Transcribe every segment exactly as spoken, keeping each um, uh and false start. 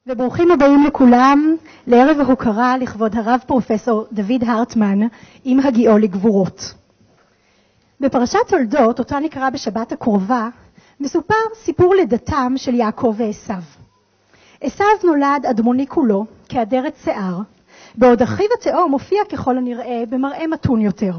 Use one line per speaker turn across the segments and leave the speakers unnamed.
וברוכים הבאים לכולם לערב ההוקרה לכבוד הרב פרופסור דוד הרטמן עם הגיעו לגבורות. בפרשת תולדות, אותה נקרא בשבת הקרובה, מסופר סיפור לידתם של יעקב ועשיו. עשיו נולד אדמוני כולו כאדרת שיער, בעוד אחיו התאום מופיע ככל הנראה במראה מתון יותר.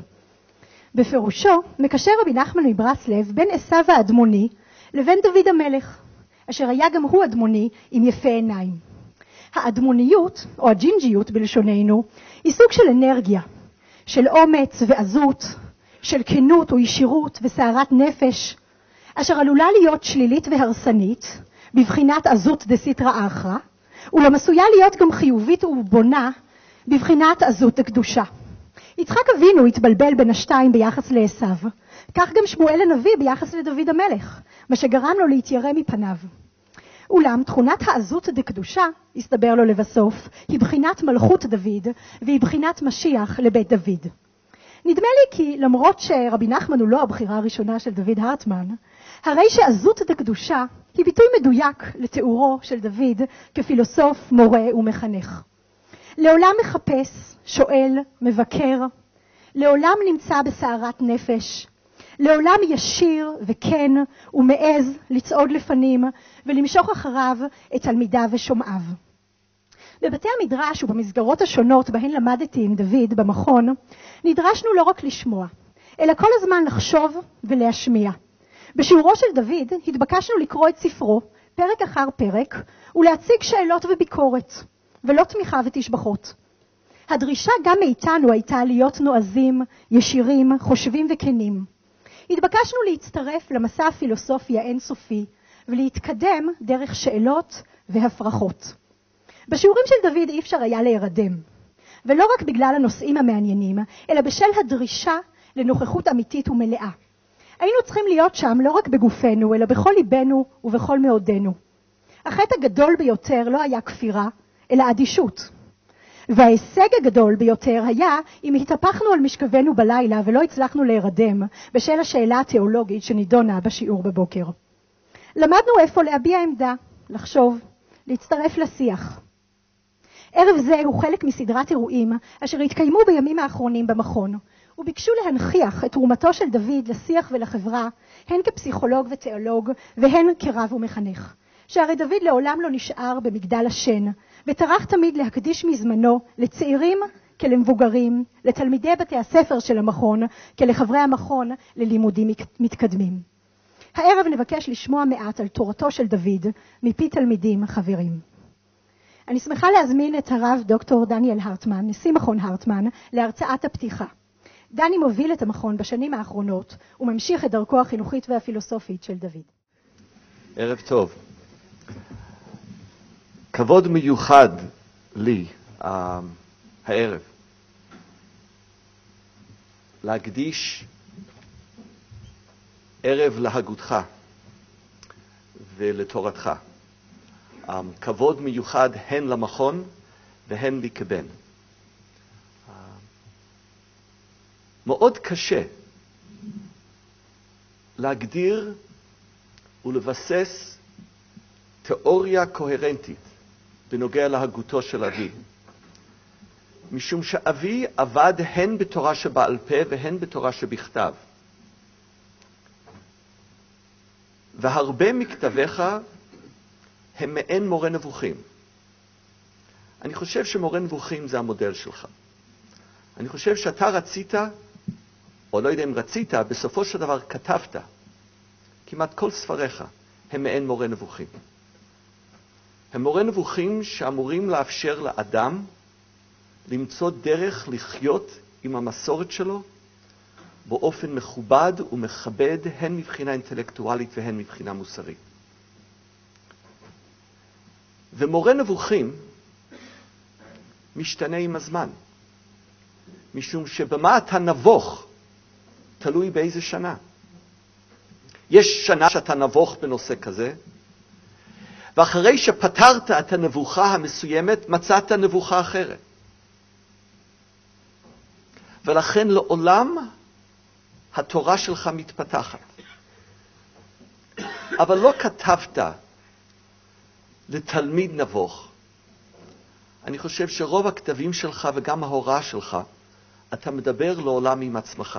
בפירושו מקשר רבי נחמן מברסלב בין עשיו האדמוני לבין דוד המלך, אשר היה גם הוא אדמוני עם יפה עיניים. האדמוניות, או הג'ינג'יות בלשוננו, היא סוג של אנרגיה, של אומץ ועזות, של כנות וישירות וסערת נפש, אשר עלולה להיות שלילית והרסנית, בבחינת עזות דסיטרא אחרא, אולם עשויה להיות גם חיובית ובונה, בבחינת עזות דקדושה. יצחק אבינו התבלבל בין השתיים ביחס לעשיו, כך גם שמואל הנביא ביחס לדוד המלך, מה שגרם לו להתיירא מפניו. אולם תכונת העזות דקדושה, הסתבר לו לבסוף, היא בחינת מלכות דוד, והיא בחינת משיח לבית דוד. נדמה לי כי למרות שרבי נחמן הוא לא הבחירה הראשונה של דוד הרטמן, הרי שעזות דקדושה היא ביטוי מדויק לתיאורו של דוד כפילוסוף, מורה ומחנך. לעולם מחפש, שואל, מבקר, לעולם נמצא בסערת נפש, לעולם ישיר וכן ומעז לצעוד לפנים ולמשוך אחריו את תלמידיו ושומעיו. בבתי המדרש ובמסגרות השונות בהן למדתי עם דוד במכון, נדרשנו לא רק לשמוע, אלא כל הזמן לחשוב ולהשמיע. בשיעורו של דוד התבקשנו לקרוא את ספרו פרק אחר פרק ולהציג שאלות וביקורת, ולא תמיכה ותשבחות. הדרישה גם מאיתנו הייתה להיות נועזים, ישירים, חושבים וכנים. התבקשנו להצטרף למסע הפילוסופי האינסופי ולהתקדם דרך שאלות והפרחות. בשיעורים של דוד אי אפשר היה להירדם, ולא רק בגלל הנושאים המעניינים, אלא בשל הדרישה לנוכחות אמיתית ומלאה. היינו צריכים להיות שם לא רק בגופנו, אלא בכל ליבנו ובכל מאודנו. החטא הגדול ביותר לא היה כפירה, אלא אדישות. וההישג הגדול ביותר היה אם התהפכנו על משכבנו בלילה ולא הצלחנו להירדם בשל השאלה התיאולוגית שנידונה בשיעור בבוקר. למדנו איפה להביע עמדה, לחשוב, להצטרף לשיח. ערב זה הוא חלק מסדרת אירועים אשר התקיימו בימים האחרונים במכון, וביקשו להנכיח את תרומתו של דוד לשיח ולחברה, הן כפסיכולוג ותיאולוג והן כרב ומחנך. שהרי דוד לעולם לא נשאר במגדל השן, וטרח תמיד להקדיש מזמנו לצעירים כלמבוגרים, לתלמידי בתי הספר של המכון, כלחברי המכון ללימודים מתקדמים. הערב נבקש לשמוע מעט על תורתו של דוד מפי תלמידים חברים. אני שמחה להזמין את הרב דוקטור דניאל הרטמן, נשיא מכון הרטמן, להרצאת הפתיחה. דני מוביל את המכון בשנים האחרונות וממשיך את דרכו החינוכית והפילוסופית של דוד.
ערב טוב. כבוד מיוחד לי uh, הערב להקדיש ערב להגותך ולתורתך. Um, כבוד מיוחד הן למכון והן לי כבן. Uh, מאוד קשה להגדיר ולבסס תיאוריה קוהרנטית בנוגע להגותו של אבי. משום שאבי עבד הן בתורה שבעל פה והן בתורה שבכתב. והרבה מכתביך הם מעין מורה נבוכים. אני חושב שמורה נבוכים זה המודל שלך. אני חושב שאתה רצית, או לא יודע אם רצית, בסופו של דבר כתבת. כמעט כל ספריך הם מעין מורה נבוכים. הם מורה נבוכים שאמורים לאפשר לאדם למצוא דרך לחיות עם המסורת שלו באופן מכובד ומכבד, הן מבחינה אינטלקטואלית והן מבחינה מוסרית. ומורה נבוכים משתנה עם הזמן, משום שבמה אתה נבוך תלוי באיזה שנה. יש שנה שאתה נבוך בנושא כזה, ואחרי שפתרת את הנבוכה המסוימת, מצאת נבוכה אחרת. ולכן לעולם התורה שלך מתפתחת. אבל לא כתבת לתלמיד נבוך, אני חושב שרוב הכתבים שלך וגם ההוראה שלך, אתה מדבר לעולם עם עצמך.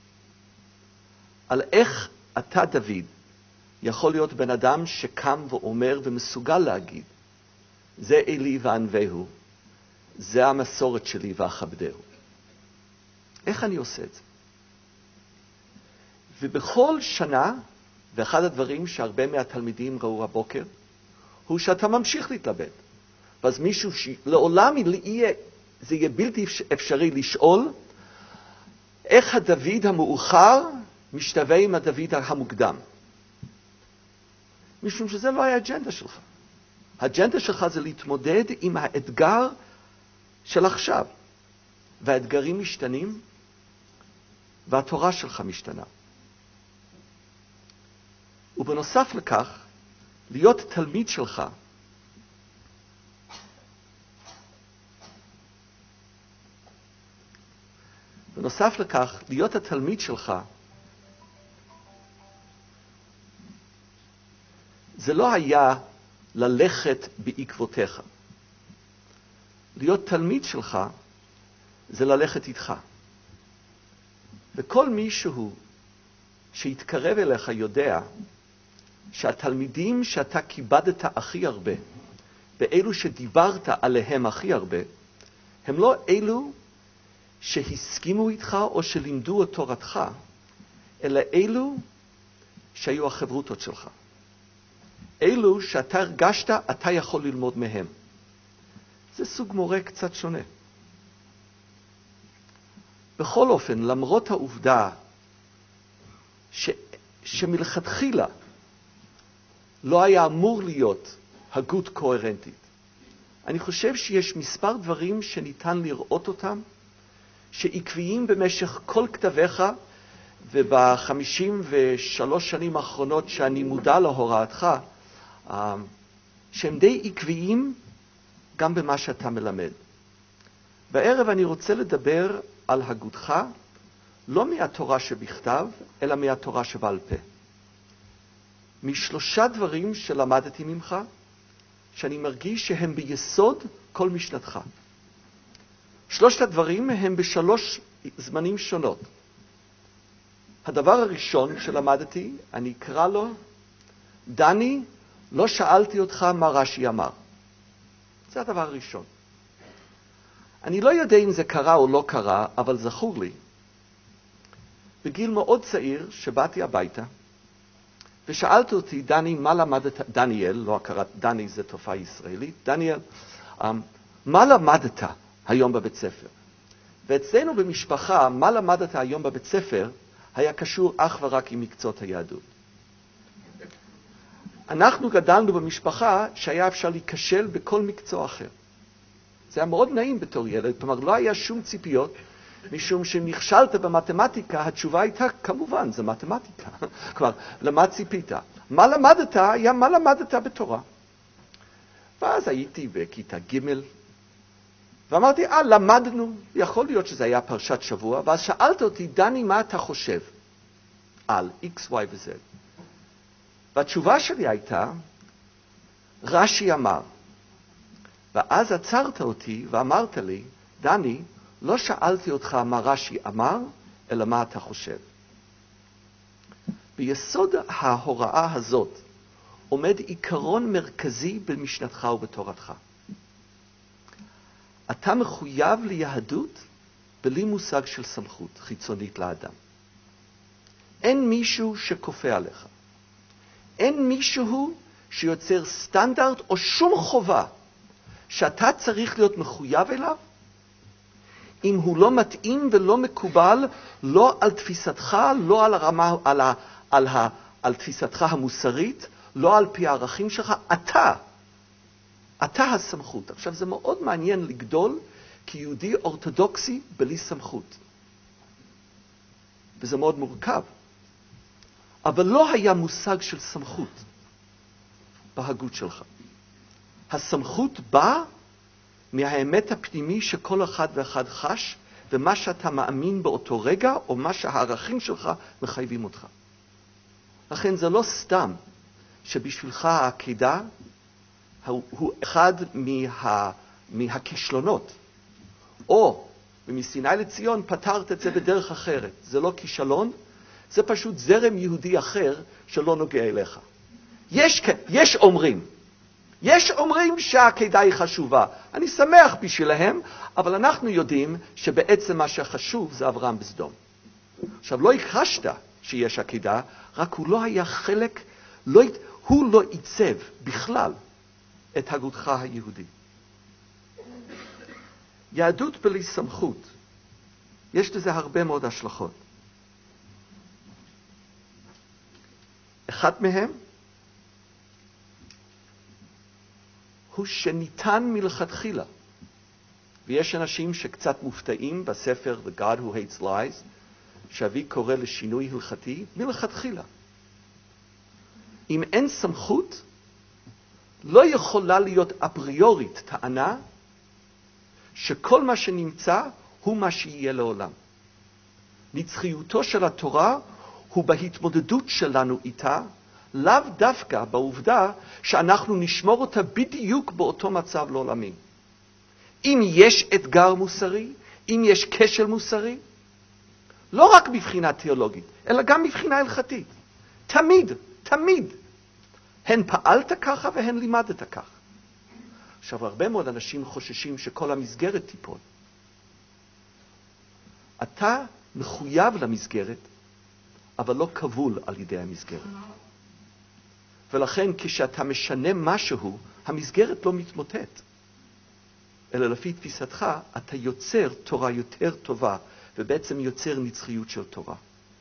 על איך אתה, דוד, יכול להיות בן אדם שקם ואומר ומסוגל להגיד, זה אלי וענווהו, זה המסורת שלי ואכבדהו. איך אני עושה את זה? ובכל שנה, ואחד הדברים שהרבה מהתלמידים ראו הבוקר, הוא שאתה ממשיך להתלבט. ואז מישהו שלעולם יהיה, זה יהיה בלתי אפשרי לשאול, איך הדוד המאוחר משתווה עם הדוד המוקדם. משום שזה לא היה האג'נדה שלך. האג'נדה שלך זה להתמודד עם האתגר של עכשיו. והאתגרים משתנים, והתורה שלך משתנה. ובנוסף לכך, להיות תלמיד שלך, בנוסף לכך, להיות התלמיד שלך, זה לא היה ללכת בעקבותיך. להיות תלמיד שלך, זה ללכת איתך. וכל מישהו שיתקרב אליך יודע שהתלמידים שאתה כיבדת הכי הרבה, ואלו שדיברת עליהם הכי הרבה, הם לא אלו שהסכימו איתך או שלימדו את תורתך, אלא אלו שהיו החברותות שלך. אלו שאתה הרגשת, אתה יכול ללמוד מהם. זה סוג מורה קצת שונה. בכל אופן, למרות העובדה ש... שמלכתחילה לא היה אמור להיות הגות קוהרנטית, אני חושב שיש מספר דברים שניתן לראות אותם, שעקביים במשך כל כתביך, ובחמישים ושלוש שנים האחרונות שאני מודע להוראתך, שהם די עקביים גם במה שאתה מלמד. בערב אני רוצה לדבר על הגותך, לא מהתורה שבכתב, אלא מהתורה שבעל פה. משלושה דברים שלמדתי ממך, שאני מרגיש שהם ביסוד כל משנתך. שלושת הדברים הם בשלוש זמנים שונות. הדבר הראשון שלמדתי, אני אקרא לו, דני, לא שאלתי אותך מה רש"י אמר. זה הדבר הראשון. אני לא יודע אם זה קרה או לא קרה, אבל זכור לי. בגיל מאוד צעיר שבאתי הביתה, ושאלת אותי, דני, מה למדת, דניאל, לא הכרת, דני זה תופעה ישראלית, דניאל, מה למדת היום בבית ספר? ואצלנו במשפחה, מה למדת היום בבית ספר, היה קשור אך ורק עם מקצועות היהדות. אנחנו גדלנו במשפחה שהיה אפשר להיכשל בכל מקצוע אחר. זה היה מאוד נעים בתור ילד, כלומר לא היה שום ציפיות, משום שנכשלת במתמטיקה, התשובה הייתה, כמובן, זה מתמטיקה. כלומר, למה ציפית? מה למדת? היה מה למדת בתורה. ואז הייתי בכיתה ג' ואמרתי, אה, למדנו, יכול להיות שזה היה פרשת שבוע, ואז שאלת אותי, דני, מה אתה חושב על X, Y ו-Z? והתשובה שלי הייתה, רש"י אמר. ואז עצרת אותי ואמרת לי, דני, לא שאלתי אותך מה רש"י אמר, אלא מה אתה חושב. ביסוד ההוראה הזאת עומד עיקרון מרכזי במשנתך ובתורתך. אתה מחויב ליהדות בלי מושג של סמכות חיצונית לאדם. אין מישהו שכופה עליך. אין מישהו שיוצר סטנדרט או שום חובה שאתה צריך להיות מחויב אליו, אם הוא לא מתאים ולא מקובל, לא על תפיסתך, לא על הרמה, על, ה, על, ה, על תפיסתך המוסרית, לא על פי הערכים שלך, אתה, אתה הסמכות. עכשיו זה מאוד מעניין לגדול כיהודי אורתודוקסי בלי סמכות. וזה מאוד מורכב. אבל לא היה מושג של סמכות בהגות שלך. הסמכות באה מהאמת הפנימי שכל אחד ואחד חש, ומה שאתה מאמין באותו רגע, או מה שהערכים שלך מחייבים אותך. לכן זה לא סתם שבשבילך העקידה הוא אחד מהכישלונות, או ומסיני לציון פתרת את זה בדרך אחרת. זה לא כישלון, זה פשוט זרם יהודי אחר שלא נוגע אליך. יש, יש אומרים, יש אומרים שהעקידה היא חשובה. אני שמח בשבילהם, אבל אנחנו יודעים שבעצם מה שחשוב זה אברהם בסדום. עכשיו, לא הכחשת שיש עקידה, רק הוא לא היה חלק, לא, הוא לא עיצב בכלל את הגותך היהודי. יהדות בלי סמכות, יש לזה הרבה מאוד השלכות. אחת מהם הוא שניתן מלכתחילה, ויש אנשים שקצת מופתעים בספר The God Who Hates Lies, שאבי קורא לשינוי הלכתי מלכתחילה. אם אין סמכות, לא יכולה להיות אפריורית טענה שכל מה שנמצא הוא מה שיהיה לעולם. נצחיותו של התורה הוא בהתמודדות שלנו איתה, לאו דווקא בעובדה שאנחנו נשמור אותה בדיוק באותו מצב לעולמי. אם יש אתגר מוסרי, אם יש כשל מוסרי, לא רק מבחינה תיאולוגית, אלא גם מבחינה הלכתית. תמיד, תמיד, הן פעלת ככה והן לימדת ככה. עכשיו, הרבה מאוד אנשים חוששים שכל המסגרת תיפול. אתה מחויב למסגרת, אבל לא כבול על ידי המסגרת. ולכן כשאתה משנה משהו, המסגרת לא מתמוטט. אלא לפי תפיסתך, אתה יוצר תורה יותר טובה, ובעצם יוצר נצחיות של תורה.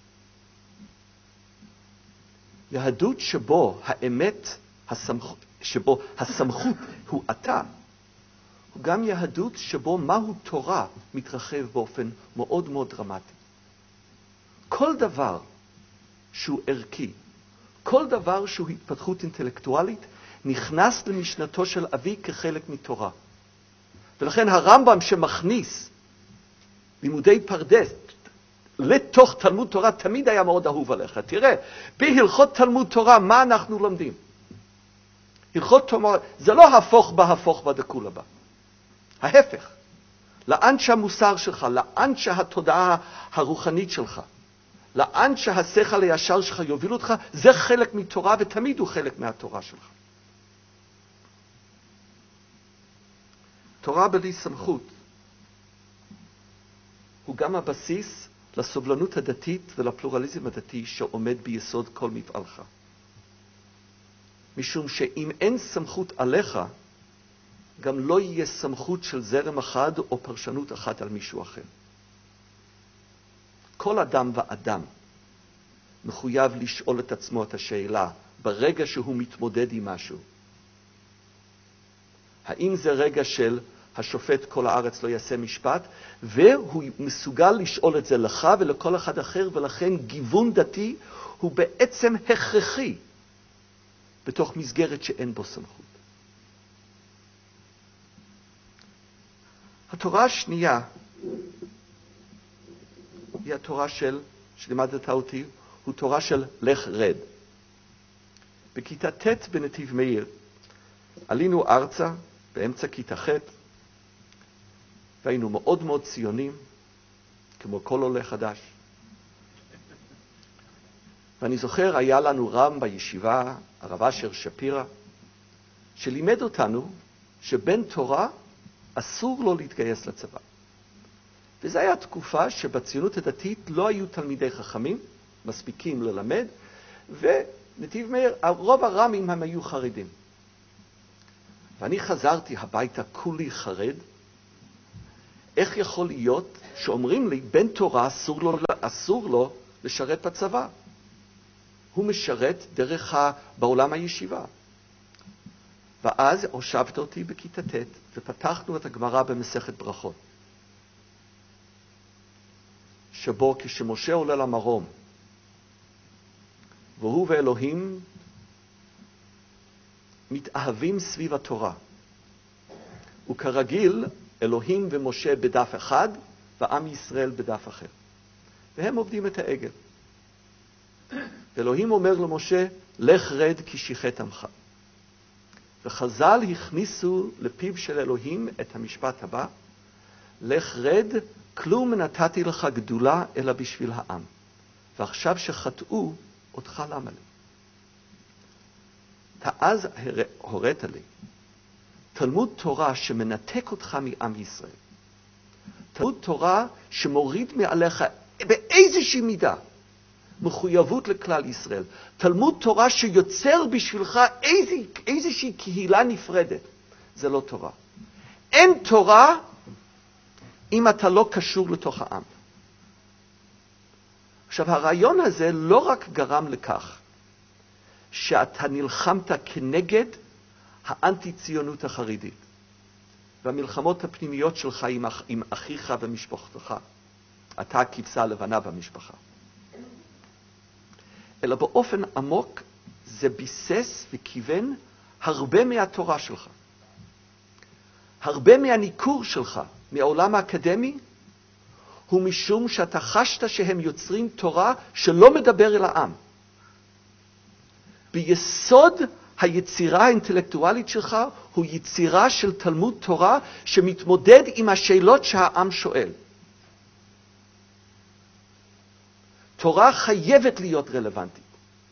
יהדות שבו האמת, הסמכות, שבו הסמכות הוא אתה, הוא גם יהדות שבו מהו תורה מתרחב באופן מאוד מאוד דרמטי. כל דבר שהוא ערכי, כל דבר שהוא התפתחות אינטלקטואלית, נכנס למשנתו של אבי כחלק מתורה. ולכן הרמב"ם שמכניס לימודי פרדס לתוך תלמוד תורה תמיד היה מאוד אהוב עליך. תראה, בהלכות תלמוד תורה מה אנחנו לומדים? הלכות תורה זה לא הפוך בה, הפוך בה דקולה בה. ההפך. לאן שהמוסר שלך, לאן שהתודעה הרוחנית שלך, לאן שהשכל הישר שלך יוביל אותך, זה חלק מתורה ותמיד הוא חלק מהתורה שלך. תורה בלי סמכות הוא גם הבסיס לסובלנות הדתית ולפלורליזם הדתי שעומד ביסוד כל מפעלך. משום שאם אין סמכות עליך, גם לא יהיה סמכות של זרם אחד או פרשנות אחת על מישהו אחר. כל אדם ואדם מחויב לשאול את עצמו את השאלה ברגע שהוא מתמודד עם משהו. האם זה רגע של השופט כל הארץ לא יעשה משפט, והוא מסוגל לשאול את זה לך ולכל אחד אחר, ולכן גיוון דתי הוא בעצם הכרחי בתוך מסגרת שאין בו סמכות. התורה השנייה היא התורה של, שלימדת אותי, הוא תורה של לך רד. בכיתה ט' בנתיב מאיר עלינו ארצה באמצע כיתה ח' והיינו מאוד מאוד ציונים, כמו כל עולה חדש. ואני זוכר, היה לנו רם בישיבה, הרב אשר שפירא, שלימד אותנו שבן תורה אסור לו להתגייס לצבא. וזו הייתה תקופה שבציונות הדתית לא היו תלמידי חכמים, מספיקים ללמד, ונתיב מאיר, רוב הרמים הם היו חרדים. ואני חזרתי הביתה כולי חרד, איך יכול להיות שאומרים לי, בן תורה אסור לו, אסור לו לשרת בצבא? הוא משרת דרך ה... בעולם הישיבה. ואז הושבת אותי בכיתה ט' ופתחנו את הגמרא במסכת ברכות. שבו כשמשה עולה למרום, והוא ואלוהים מתאהבים סביב התורה. וכרגיל, אלוהים ומשה בדף אחד, ועם ישראל בדף אחר. והם עובדים את העגל. ואלוהים אומר למשה, לך רד כי שיחת עמך. וחז"ל הכניסו לפיו של אלוהים את המשפט הבא, לך רד, כלום נתתי לך גדולה אלא בשביל העם. ועכשיו שחטאו, אותך למה לי? אתה אז הורית לי, תלמוד תורה שמנתק אותך מעם ישראל. תלמוד תורה שמוריד מעליך באיזושהי מידה מחויבות לכלל ישראל. תלמוד תורה שיוצר בשבילך איז, איזושהי קהילה נפרדת. זה לא תורה. אין תורה אם אתה לא קשור לתוך העם. עכשיו, הרעיון הזה לא רק גרם לכך שאתה נלחמת כנגד האנטי-ציונות החרדית והמלחמות הפנימיות שלך עם, אח, עם אחיך ומשפחתך. אתה הכבשה הלבנה במשפחה. אלא באופן עמוק זה ביסס וכיוון הרבה מהתורה שלך. הרבה מהניכור שלך מהעולם האקדמי הוא משום שאתה חשת שהם יוצרים תורה שלא מדבר אל העם. ביסוד היצירה האינטלקטואלית שלך הוא יצירה של תלמוד תורה שמתמודד עם השאלות שהעם שואל. תורה חייבת להיות רלוונטית.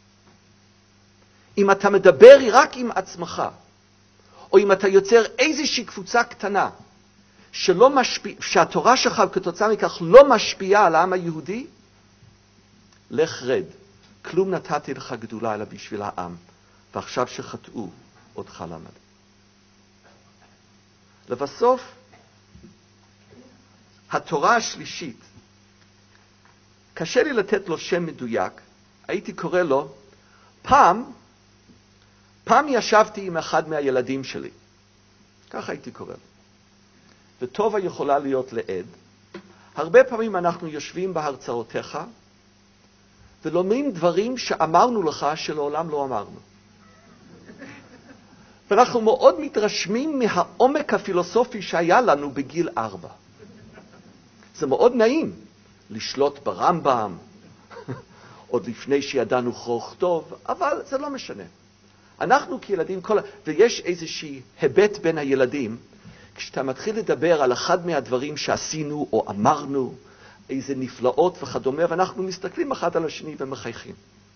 אם אתה מדבר רק עם עצמך, או אם אתה יוצר איזושהי קבוצה קטנה, שלא משפיע, שהתורה שלך כתוצאה מכך לא משפיעה על העם היהודי, לך רד. כלום נתתי לך גדולה אלא בשביל העם, ועכשיו שחטאו, אותך למה לי? לבסוף, התורה השלישית, קשה לי לתת לו שם מדויק, הייתי קורא לו, פעם, פעם ישבתי עם אחד מהילדים שלי. ככה הייתי קורא לו. וטובה יכולה להיות לעד. הרבה פעמים אנחנו יושבים בהרצאותיך, ולומדים דברים שאמרנו לך שלעולם לא אמרנו. ואנחנו מאוד מתרשמים מהעומק הפילוסופי שהיה לנו בגיל ארבע. זה מאוד נעים לשלוט ברמב"ם, עוד לפני שידענו קרוא וכתוב, אבל זה לא משנה. אנחנו כילדים, כל... ויש איזושהי היבט בין הילדים, כשאתה מתחיל לדבר על אחד מהדברים שעשינו או אמרנו, איזה נפלאות וכדומה, ואנחנו מסתכלים אחד על השני ומחייכים.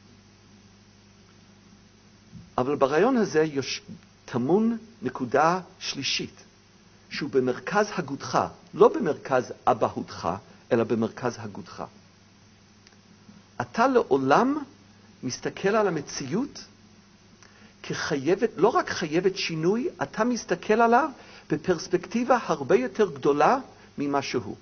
אבל ברעיון הזה יש טמון נקודה שלישית, שהוא במרכז הגותך, לא במרכז אבהותך, אלא במרכז הגותך. אתה לעולם מסתכל על המציאות כחייבת, לא רק חייבת שינוי, אתה מסתכל עליו בפרספקטיבה הרבה יותר גדולה ממה שהוא.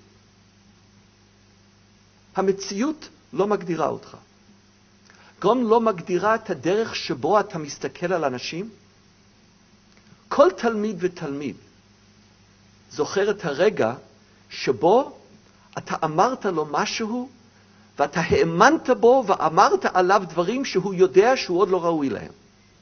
המציאות לא מגדירה אותך. גם לא מגדירה את הדרך שבו אתה מסתכל על אנשים. כל תלמיד ותלמיד זוכר את הרגע שבו אתה אמרת לו משהו, ואתה האמנת בו ואמרת עליו דברים שהוא יודע שהוא עוד לא ראוי להם.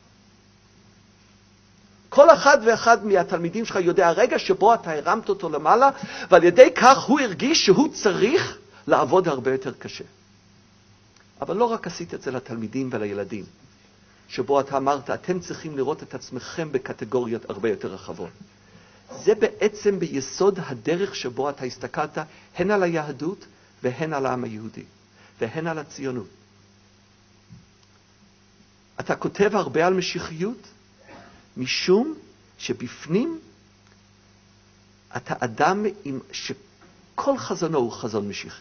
כל אחד ואחד מהתלמידים שלך יודע הרגע שבו אתה הרמת אותו למעלה, ועל ידי כך הוא הרגיש שהוא צריך לעבוד הרבה יותר קשה. אבל לא רק עשית את זה לתלמידים ולילדים, שבו אתה אמרת, אתם צריכים לראות את עצמכם בקטגוריות הרבה יותר רחבות. זה בעצם ביסוד הדרך שבו אתה הסתכלת הן על היהדות והן על העם היהודי, והן על הציונות. אתה כותב הרבה על משיחיות, משום שבפנים אתה אדם עם שכל חזונו הוא חזון משיחי.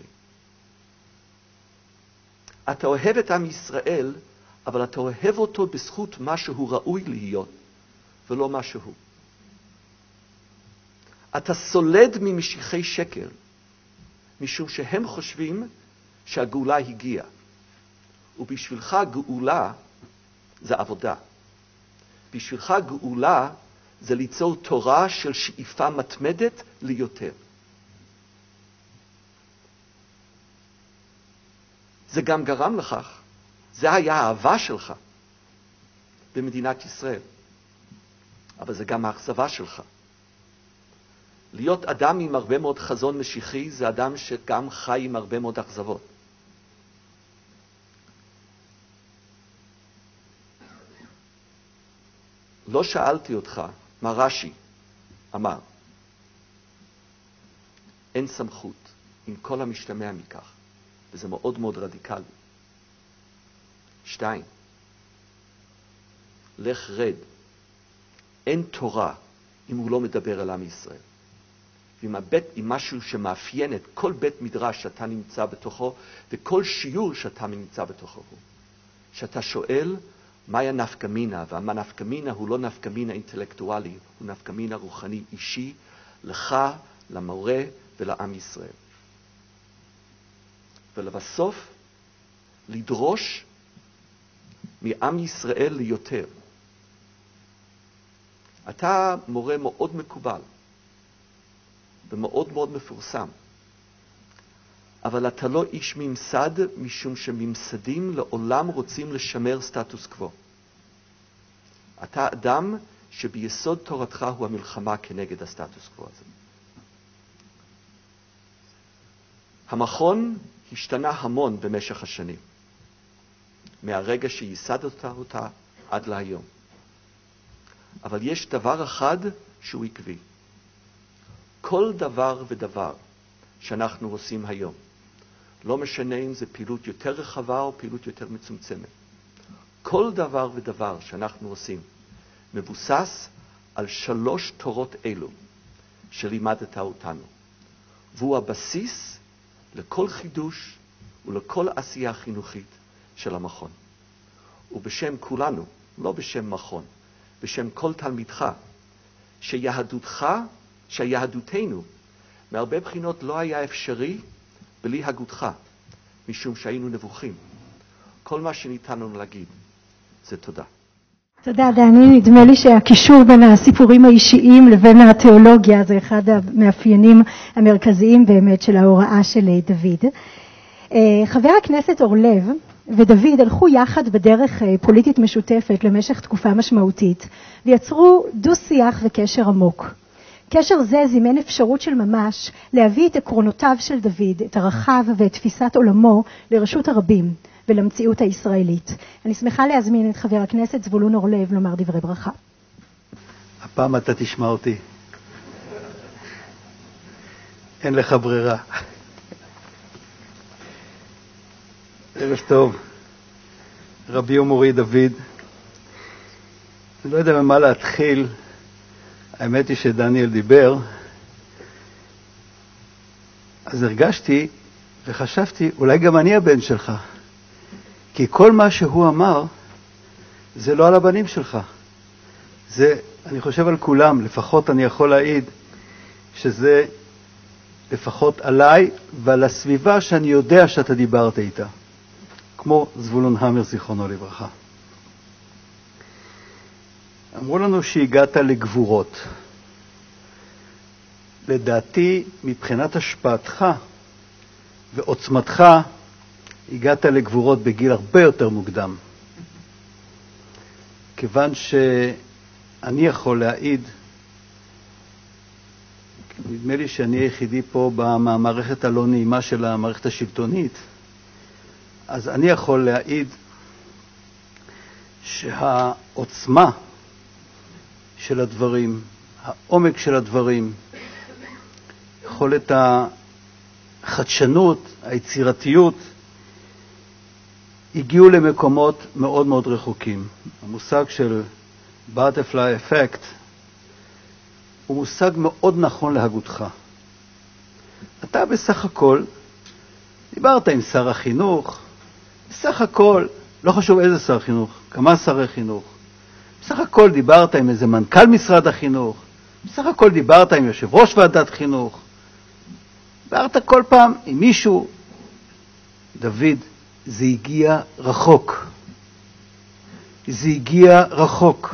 אתה אוהב את עם ישראל, אבל אתה אוהב אותו בזכות מה שהוא ראוי להיות, ולא מה שהוא. אתה סולד ממשיחי שקר, משום שהם חושבים שהגאולה הגיעה. ובשבילך גאולה זה עבודה. בשבילך גאולה זה ליצור תורה של שאיפה מתמדת ליותר. זה גם גרם לכך, זה היה האהבה שלך במדינת ישראל, אבל זה גם האכזבה שלך. להיות אדם עם הרבה מאוד חזון משיחי זה אדם שגם חי עם הרבה מאוד אכזבות. לא שאלתי אותך מה רש"י אמר. אין סמכות עם כל המשתמע מכך, וזה מאוד מאוד רדיקלי. שתיים, לך רד. אין תורה אם הוא לא מדבר על עם ישראל. ואם הבית, אם משהו שמאפיין את כל בית מדרש שאתה נמצא בתוכו, וכל שיעור שאתה נמצא בתוכו הוא, שאתה שואל מהי הנפקמינה, והנפקמינה הוא לא נפקמינה אינטלקטואלי, הוא נפקמינה רוחני אישי, לך, למורה ולעם ישראל. ולבסוף, לדרוש מעם ישראל ליותר. אתה מורה מאוד מקובל, ומאוד מאוד מפורסם, אבל אתה לא איש ממסד, משום שממסדים לעולם רוצים לשמר סטטוס קוו. אתה אדם שביסוד תורתך הוא המלחמה כנגד הסטטוס קוו הזה. המכון השתנה המון במשך השנים, מהרגע שייסדת אותה עד להיום. אבל יש דבר אחד שהוא עקבי. כל דבר ודבר שאנחנו עושים היום, לא משנה אם זה פעילות יותר רחבה או פעילות יותר מצומצמת, כל דבר ודבר שאנחנו עושים מבוסס על שלוש תורות אלו שלימדת אותנו. והוא הבסיס לכל חידוש ולכל עשייה חינוכית של המכון. ובשם כולנו, לא בשם מכון, בשם כל תלמידך, שיהדותך, שיהדותנו, מהרבה בחינות לא היה אפשרי בלי הגותך, משום שהיינו נבוכים. כל מה שניתן לנו להגיד זה תודה.
תודה, דני. נדמה לי שהקישור בין הסיפורים האישיים לבין התיאולוגיה זה אחד המאפיינים המרכזיים באמת של ההוראה של דוד. חבר הכנסת אורלב ודוד הלכו יחד בדרך פוליטית משותפת למשך תקופה משמעותית, ויצרו דו-שיח וקשר עמוק. קשר זה זימן אפשרות של ממש להביא את עקרונותיו של דוד, את ערכיו ואת תפיסת עולמו לרשות הרבים ולמציאות הישראלית. אני שמחה להזמין את חבר הכנסת זבולון אורלב לומר דברי ברכה.
הפעם אתה תשמע אותי. אין לך ברירה. ערב טוב, רבי ומורי דוד. אני לא יודע במה להתחיל. האמת היא שדניאל דיבר, אז הרגשתי וחשבתי, אולי גם אני הבן שלך. כי כל מה שהוא אמר, זה לא על הבנים שלך. זה, אני חושב על כולם, לפחות אני יכול להעיד, שזה לפחות עליי ועל הסביבה שאני יודע שאתה דיברת איתה. כמו זבולון המר, זיכרונו לברכה. אמרו לנו שהגעת לגבורות. לדעתי, מבחינת השפעתך ועוצמתך, הגעת לגבורות בגיל הרבה יותר מוקדם. כיוון שאני יכול להעיד, נדמה לי שאני היחידי פה במערכת הלא נעימה של המערכת השלטונית, אז אני יכול להעיד שהעוצמה של הדברים, העומק של הדברים, יכולת החדשנות, היצירתיות, הגיעו למקומות מאוד מאוד רחוקים. המושג של butterfly effect הוא מושג מאוד נכון להגותך. אתה בסך הכל דיברת עם שר החינוך, בסך הכל, לא חשוב איזה שר חינוך, כמה שרי חינוך, בסך הכל דיברת עם איזה מנכ"ל משרד החינוך, בסך הכל דיברת עם יושב ראש ועדת חינוך, דיברת כל פעם עם מישהו. דוד, זה הגיע רחוק. זה הגיע רחוק.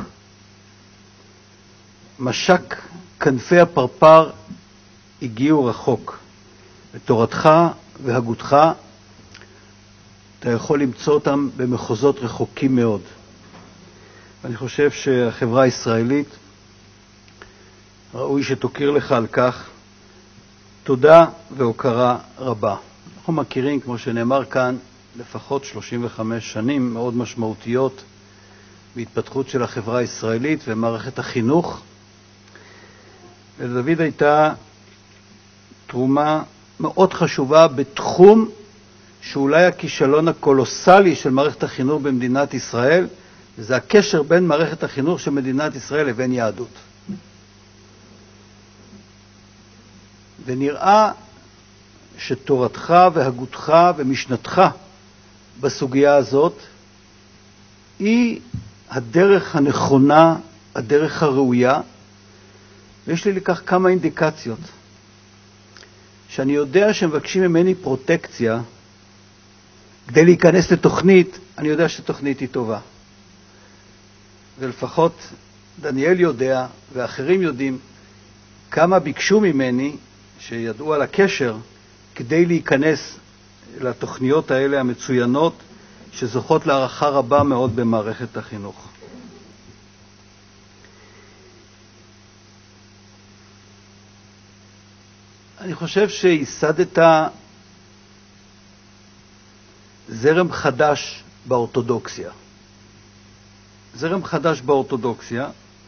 משק כנפי הפרפר הגיעו רחוק. בתורתך והגותך אתה יכול למצוא אותם במחוזות רחוקים מאוד. ואני חושב שהחברה הישראלית ראוי שתוקיר לך על כך תודה והוקרה רבה. אנחנו מכירים, כמו שנאמר כאן, לפחות שלושים וחמש שנים מאוד משמעותיות והתפתחות של החברה הישראלית ומערכת החינוך. ולדוד הייתה תרומה מאוד חשובה בתחום שאולי הכישלון הקולוסלי של מערכת החינוך במדינת ישראל, וזה הקשר בין מערכת החינוך של מדינת ישראל לבין יהדות. ונראה שתורתך והגותך ומשנתך בסוגיה הזאת היא הדרך הנכונה, הדרך הראויה, ויש לי לכך כמה אינדיקציות. שאני יודע שמבקשים ממני פרוטקציה כדי להיכנס לתוכנית, אני יודע שתוכנית היא טובה. ולפחות דניאל יודע ואחרים יודעים כמה ביקשו ממני שידעו על הקשר כדי להיכנס לתוכניות האלה המצוינות שזוכות להערכה רבה מאוד במערכת החינוך. אני חושב שייסדת זרם חדש באורתודוקסיה. זרם חדש באורתודוקסיה,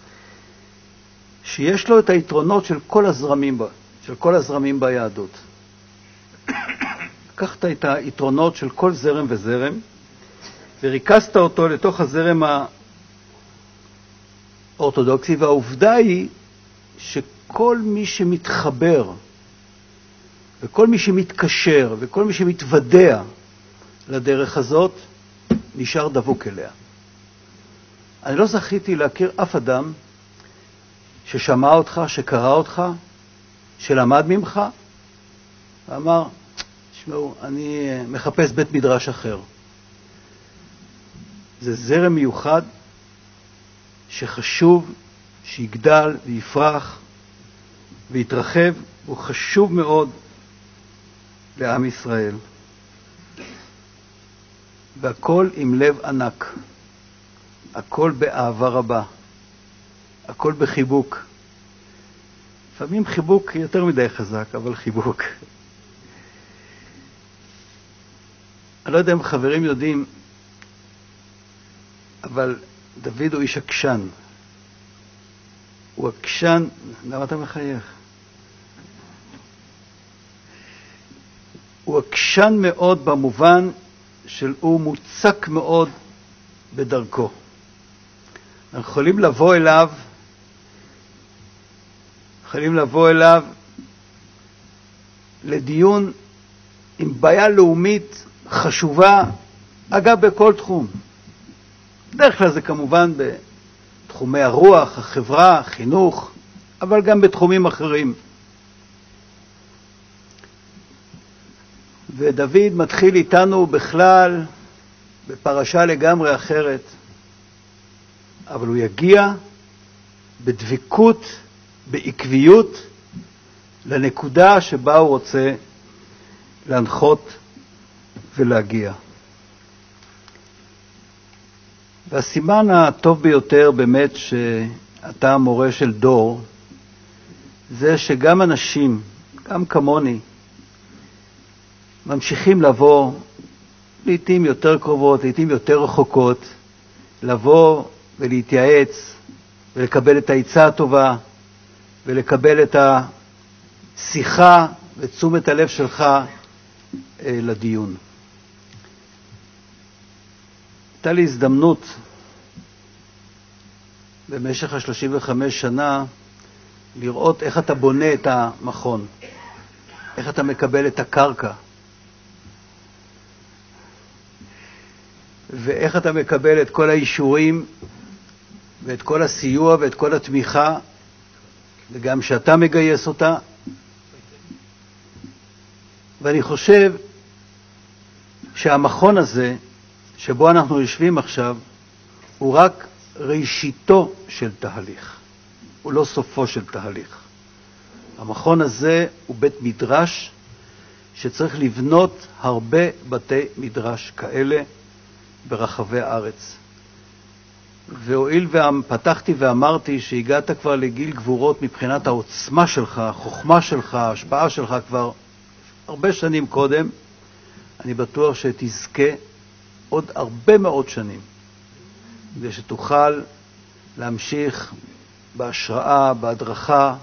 שיש לו את היתרונות של כל הזרמים, של כל הזרמים ביהדות. לקחת את היתרונות של כל זרם וזרם, וריכזת אותו לתוך הזרם האורתודוקסי, והעובדה היא שכל מי שמתחבר, וכל מי שמתקשר, וכל מי שמתוודע לדרך הזאת, נשאר דבוק אליה. אני לא זכיתי להכיר אף אדם ששמע אותך, שקרא אותך, שלמד ממך, ואמר, תשמעו, אני מחפש בית מדרש אחר. זה זרם מיוחד שחשוב שיגדל ויפרח ויתרחב, הוא חשוב מאוד לעם ישראל. והכל עם לב ענק, הכל באהבה רבה, הכל בחיבוק. לפעמים חיבוק יותר מדי חזק, אבל חיבוק. אני לא יודע אם חברים יודעים, אבל דוד הוא איש עקשן. הוא עקשן, למה אתה מחייך? הוא עקשן מאוד במובן של הוא מוצק מאוד בדרכו. אנחנו יכולים לבוא אליו, יכולים לבוא אליו לדיון עם בעיה לאומית חשובה, אגב בכל תחום. בדרך כלל זה כמובן בתחומי הרוח, החברה, החינוך, אבל גם בתחומים אחרים. ודוד מתחיל איתנו בכלל בפרשה לגמרי אחרת, אבל הוא יגיע בדבקות, בעקביות, לנקודה שבה הוא רוצה להנחות ולהגיע. והסימן הטוב ביותר באמת שאתה המורה של דור, זה שגם אנשים, גם כמוני, ממשיכים לבוא, לעתים יותר קרובות, לעתים יותר רחוקות, לבוא ולהתייעץ ולקבל את העצה הטובה ולקבל את השיחה ותשומת הלב שלך אה, לדיון. הייתה לי הזדמנות במשך ה-שלושים וחמש שנה לראות איך אתה בונה את המכון, איך אתה מקבל את הקרקע, ואיך אתה מקבל את כל האישורים ואת כל הסיוע ואת כל התמיכה, וגם שאתה מגייס אותה. ואני חושב שהמכון הזה שבו אנחנו יושבים עכשיו הוא רק ראשיתו של תהליך, הוא לא סופו של תהליך. המכון הזה הוא בית מדרש שצריך לבנות הרבה בתי מדרש כאלה ברחבי הארץ. והואיל ופתחתי ואמרתי שהגעת כבר לגיל גבורות מבחינת העוצמה שלך, החוכמה שלך, ההשפעה שלך כבר הרבה שנים קודם, אני בטוח שתזכה עוד הרבה מאוד שנים כדי שתוכל להמשיך בהשראה, בהדרכה,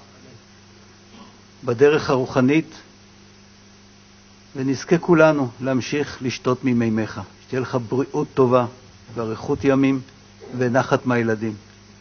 בדרך הרוחנית, ונזכה כולנו להמשיך לשתות ממימיך. שתהיה לך בריאות טובה ואריכות ימים ונחת מהילדים.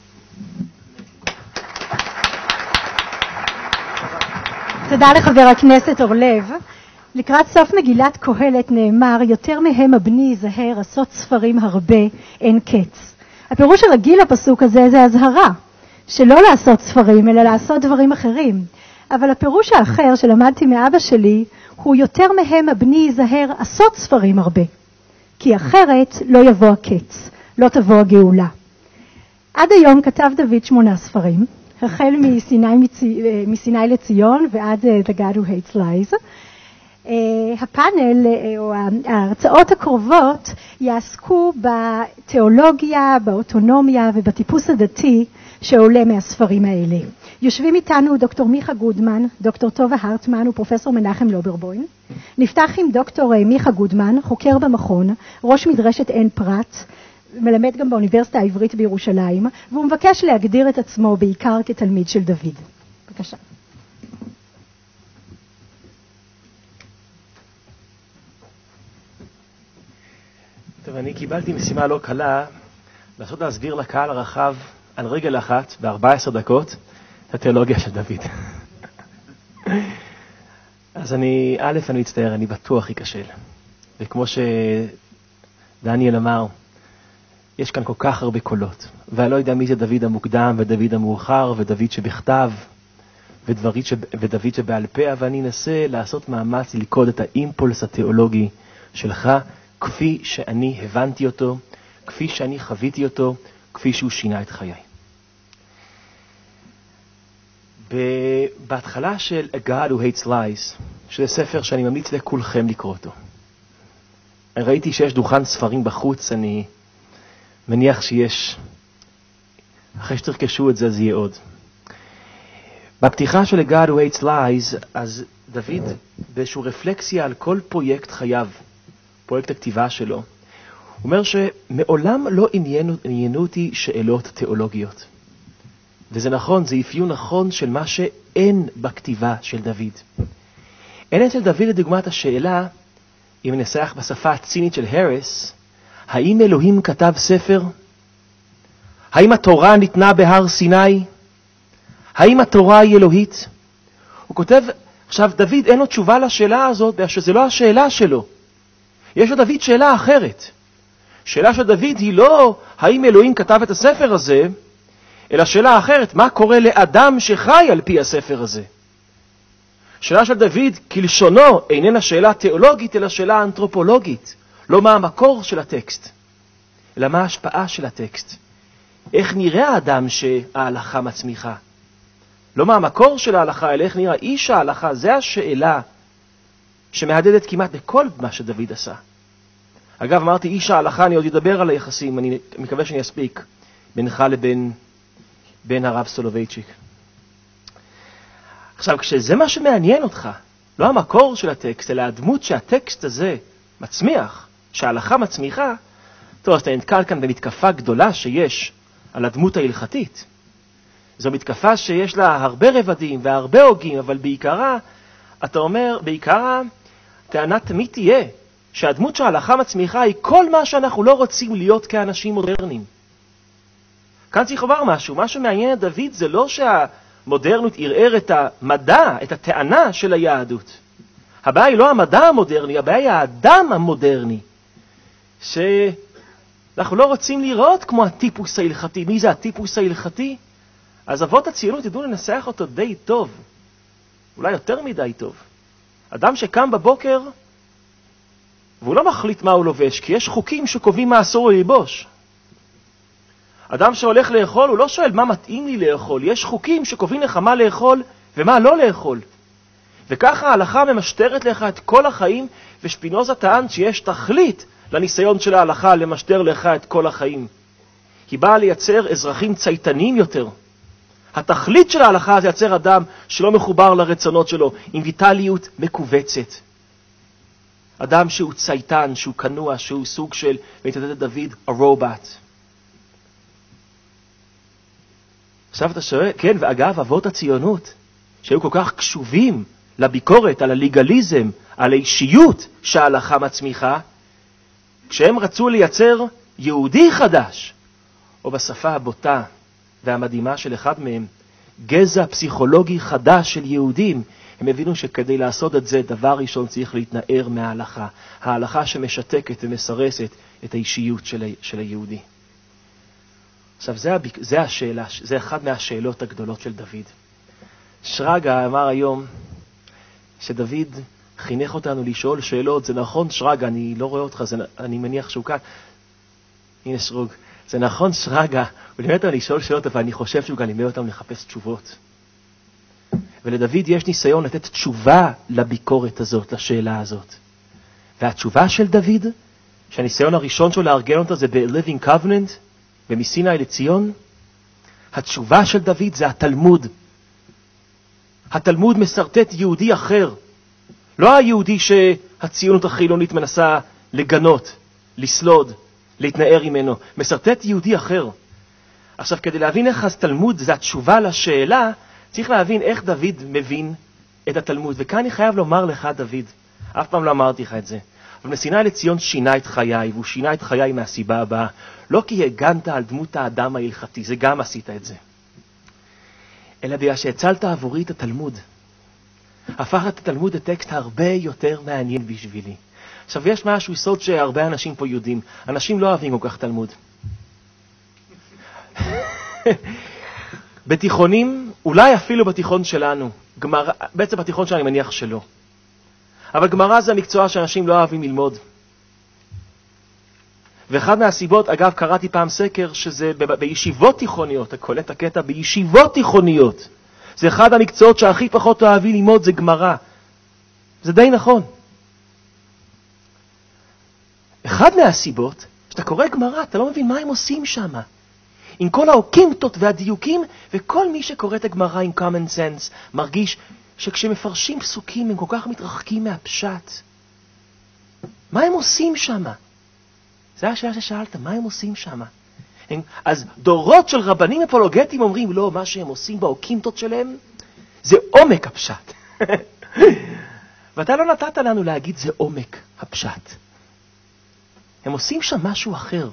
תודה לחבר הכנסת אורלב. לקראת סוף מגילת קהלת נאמר, יותר מהם הבני ייזהר, עשות ספרים הרבה, אין קץ. הפירוש הרגיל לפסוק הזה זה הזהרה, שלא לעשות ספרים, אלא לעשות דברים אחרים. אבל הפירוש האחר שלמדתי מאבא שלי, הוא יותר מהם הבני ייזהר, עשות ספרים הרבה. כי אחרת לא יבוא הקץ, לא תבוא הגאולה. עד היום כתב דוד שמונה ספרים, החל מסיני, מצי, מסיני לציון ועד The God Who Hates Lies. הפאנל או ההרצאות הקרובות יעסקו בתיאולוגיה, באוטונומיה ובטיפוס הדתי שעולה מהספרים האלה. יושבים איתנו דוקטור מיכה גודמן, דוקטור טובה הרטמן ופרופסור מנחם לוברבוים. נפתח עם דוקטור מיכה גודמן, חוקר במכון, ראש מדרשת עין פרת, מלמד גם באוניברסיטה העברית בירושלים, והוא מבקש להגדיר את עצמו בעיקר כתלמיד של דוד. בבקשה.
טוב, אני קיבלתי משימה לא קלה, לעשות להסביר לקהל הרחב על רגל אחת, ב-ארבע עשרה דקות, את התיאולוגיה של דוד. אז אני, א', אני מצטער, אני בטוח ייכשל. וכמו שדניאל אמר, יש כאן כל כך הרבה קולות, ואני לא יודע מי זה דוד המוקדם ודוד המאוחר ודוד שבכתב ודוד, שב, ודוד שבעל פה, אבל אני אנסה לעשות מאמץ ללכוד את האימפולס התיאולוגי שלך, כפי שאני הבנתי אותו, כפי שאני חוויתי אותו, כפי שהוא שינה את חיי. בהתחלה של A God Who Hates Lies, שזה ספר שאני ממליץ לכולכם לקרוא אותו. ראיתי שיש דוכן ספרים בחוץ, אני מניח שיש, אחרי שתרכשו את זה, זה יהיה עוד. בפתיחה של A God Who Hates Lies, אז דוד, באיזושהי רפלקסיה על כל פרויקט חייו, פרויקט הכתיבה שלו, הוא אומר שמעולם לא עניינו, עניינו אותי שאלות תיאולוגיות. וזה נכון, זה אפיון נכון של מה שאין בכתיבה של דוד. אין אצל דוד לדוגמת השאלה, אם ננסח בשפה הצינית של הריס, האם אלוהים כתב ספר? האם התורה ניתנה בהר סיני? האם התורה היא אלוהית? הוא כותב, עכשיו דוד אין לו תשובה לשאלה הזאת, שזה לא השאלה שלו. יש לדוד שאלה אחרת. שאלה של דוד היא לא האם אלוהים כתב את הספר הזה, אלא שאלה אחרת, מה קורה לאדם שחי על פי הספר הזה? שאלה של דוד כלשונו איננה שאלה תיאולוגית, אלא שאלה אנתרופולוגית. לא מה המקור של הטקסט, אלא מה ההשפעה של הטקסט. איך נראה האדם שההלכה מצמיחה? לא מה המקור של ההלכה, אלא איך נראה איש ההלכה. זה השאלה שמהדהדת כמעט בכל מה שדוד עשה. אגב, אמרתי איש ההלכה, אני עוד אדבר על היחסים, אני מקווה שאני אספיק, בינך לבין בין הרב סולובייצ'יק. עכשיו, כשזה מה שמעניין אותך, לא המקור של הטקסט, אלא הדמות שהטקסט הזה מצמיח, שההלכה מצמיחה, טוב, אז אתה נתקל כאן במתקפה גדולה שיש על הדמות ההלכתית. זו מתקפה שיש לה הרבה רבדים והרבה הוגים, אבל בעיקרה, אתה אומר, בעיקרה, טענה תמיד תהיה, שהדמות שההלכה מצמיחה היא כל מה שאנחנו לא רוצים להיות כאנשים מודרניים. כאן צריך לומר משהו, מה שמעניין את דוד זה לא שהמודרנות ערער את המדע, את הטענה של היהדות. הבעיה היא לא המדע המודרני, הבעיה היא האדם המודרני. שאנחנו לא רוצים לראות כמו הטיפוס ההלכתי. מי זה הטיפוס ההלכתי? אז אבות הציונות ידעו לנסח אותו די טוב. אולי יותר מדי טוב. אדם שקם בבוקר, והוא לא מחליט מה הוא לובש, כי יש חוקים שקובעים מה אסור ללבוש. אדם שהולך לאכול, הוא לא שואל מה מתאים לי לאכול. יש חוקים שקובעים לך מה לאכול ומה לא לאכול. וככה ההלכה ממשטרת לך את כל החיים, ושפינוזה טען שיש תכלית לניסיון של ההלכה למשטר לך את כל החיים. היא באה לייצר אזרחים צייתניים יותר. התכלית של ההלכה זה לייצר אדם שלא מחובר לרצונות שלו, עם ויטליות מקובצת. אדם שהוא צייתן, שהוא כנוע, שהוא סוג של, והתעדד דוד, הרובוט. עכשיו אתה שואל, כן, ואגב, אבות הציונות, שהיו כל כך קשובים לביקורת על הליגליזם, על האישיות שההלכה מצמיחה, כשהם רצו לייצר יהודי חדש, או בשפה הבוטה והמדהימה של אחד מהם, גזע פסיכולוגי חדש של יהודים, הם הבינו שכדי לעשות את זה, דבר ראשון צריך להתנער מההלכה. ההלכה שמשתקת ומסרסת את האישיות של, ה... של היהודי. עכשיו, זה, הב... זה השאלה, זה אחד מהשאלות הגדולות של דוד. שרגא אמר היום שדוד חינך אותנו לשאול שאלות. זה נכון, שרגא, אני לא רואה אותך, זה... אני מניח שהוא כאן. הנה שרוג. זה נכון, שרגא, הוא לימד אותנו לשאול שאלות, אבל אני חושב שהוא גם לימד אותנו לחפש תשובות. ולדוד יש ניסיון לתת תשובה לביקורת הזאת, לשאלה הזאת. והתשובה של דוד, שהניסיון הראשון שלו לארגן אותה זה ב-Living Covenant, ומסיני לציון, התשובה של דוד זה התלמוד. התלמוד מסרטט יהודי אחר. לא היהודי שהציונות החילונית מנסה לגנות, לסלוד, להתנער ממנו. מסרטט יהודי אחר. עכשיו, כדי להבין איך התלמוד זה התשובה לשאלה, צריך להבין איך דוד מבין את התלמוד. וכאן אני חייב לומר לך, דוד, אף פעם לא אמרתי לך את זה, אבל מסיני לציון שינה את חיי, והוא שינה את חיי מהסיבה הבאה. לא כי הגנת על דמות האדם ההלכתי, זה גם עשית את זה. אלא בגלל שהצלת עבורי את התלמוד. הפך את התלמוד לטקסט הרבה יותר מעניין בשבילי. עכשיו, יש משהו סוד שהרבה אנשים פה יודעים. אנשים לא אוהבים כל כך תלמוד. בתיכונים, אולי אפילו בתיכון שלנו, גמרא, בעצם בתיכון שאני מניח שלא. אבל גמרא זה המקצוע שאנשים לא אוהבים ללמוד. ואחד מהסיבות, אגב, קראתי פעם סקר, שזה ב- בישיבות תיכוניות, אתה קולט הקטע, בישיבות תיכוניות. זה אחד המקצועות שהכי פחות אוהבים ללמוד, זה גמרא. זה די נכון. אחד מהסיבות, שאתה קורא גמרא, אתה לא מבין מה הם עושים שם. עם כל האוקימתות והדיוקים, וכל מי שקורא את הגמרא עם common sense, מרגיש שכשמפרשים פסוקים הם כל כך מתרחקים מהפשט. מה הם עושים שם? זה השאלה ששאלת, מה הם עושים שם? הם, אז דורות של רבנים אפולוגטיים אומרים, לא, מה שהם עושים באוקימתות שלהם, זה עומק הפשט. ואתה לא נתת לנו להגיד, זה עומק הפשט. הם עושים שם משהו אחר.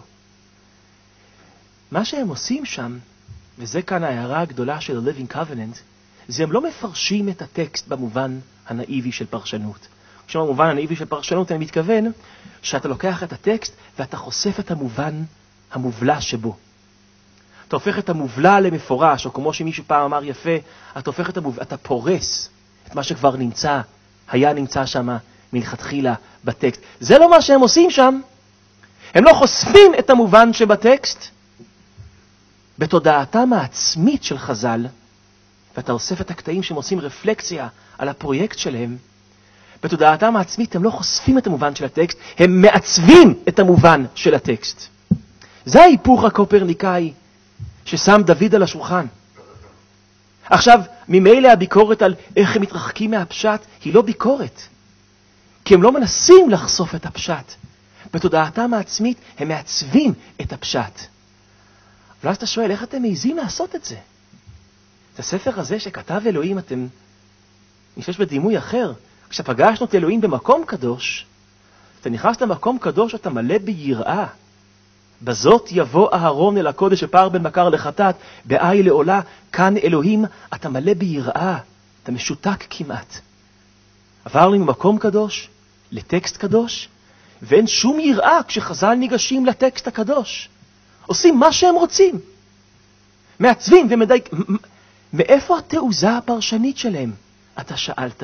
מה שהם עושים שם, וזה כאן ההערה הגדולה של ה-Living Covenant, זה הם לא מפרשים את הטקסט במובן הנאיבי של פרשנות. כשבמובן הנאיבי של פרשנות אני מתכוון שאתה לוקח את הטקסט ואתה חושף את המובן המובלע שבו. אתה הופך את המובלע למפורש, או כמו שמישהו פעם אמר יפה, אתה הופך את המובלע, אתה פורס את מה שכבר נמצא, היה נמצא שם מלכתחילה בטקסט. זה לא מה שהם עושים שם. הם לא חושפים את המובן שבטקסט, בתודעתם העצמית של חז"ל, ואתה אוסף את הקטעים שהם עושים רפלקציה על הפרויקט שלהם, בתודעתם העצמית הם לא חושפים את המובן של הטקסט, הם מעצבים את המובן של הטקסט. זה ההיפוך הקופרניקאי ששם דוד על השולחן. עכשיו, ממילא הביקורת על איך הם מתרחקים מהפשט היא לא ביקורת, כי הם לא מנסים לחשוף את הפשט. בתודעתם העצמית הם מעצבים את הפשט. ואז אתה שואל, איך אתם מעיזים לעשות את זה? את הספר הזה שכתב אלוהים, אתם נשתמש בדימוי אחר. כשפגשנו את אלוהים במקום קדוש, אתה נכנס למקום קדוש, אתה מלא ביראה. בזאת יבוא אהרון אל הקודש שפער בין בקר לחטאת, באי לעולה, כאן אלוהים, אתה מלא ביראה, אתה משותק כמעט. עברנו ממקום קדוש לטקסט קדוש, ואין שום יראה כשחז"ל ניגשים לטקסט הקדוש. עושים מה שהם רוצים. מעצבים ומדייק. מאיפה התעוזה הפרשנית שלהם? אתה שאלת.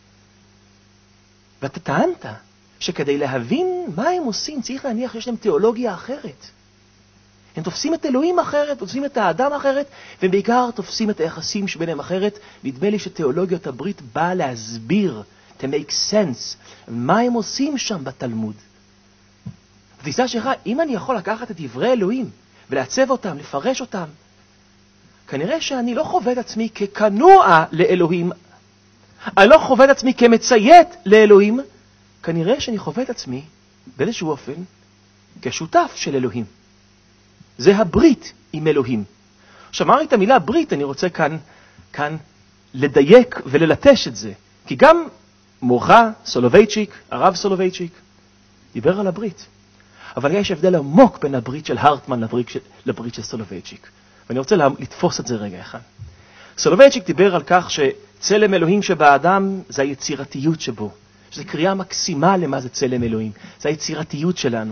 ואתה טענת שכדי להבין מה הם עושים, צריך להניח שיש להם תיאולוגיה אחרת. הם תופסים את אלוהים אחרת, תופסים את האדם אחרת, ובעיקר תופסים את היחסים שביניהם אחרת. נדמה לי שתיאולוגיות הברית באה להסביר, to make sense, מה הם עושים שם בתלמוד. התפיסה שלך, אם אני יכול לקחת את דברי אלוהים ולעצב אותם, לפרש אותם, כנראה שאני לא חווה את עצמי ככנוע לאלוהים, אני לא חווה את עצמי כמציית לאלוהים, כנראה שאני חווה את עצמי באיזשהו אופן כשותף של אלוהים. זה הברית עם אלוהים. שאמר את המילה ברית, אני רוצה כאן, כאן לדייק וללטש את זה. כי גם מורחה, סולובייצ'יק, הרב סולובייצ'יק, דיבר על הברית. אבל יש הבדל עמוק בין הברית של הרטמן לברית של, לברית של סולובייצ'יק. ואני רוצה לתפוס את זה רגע אחד. סולובייצ'יק דיבר על כך שצלם אלוהים שבאדם זה היצירתיות שבו. שזו קריאה מקסימה למה זה צלם אלוהים. זה היצירתיות שלנו.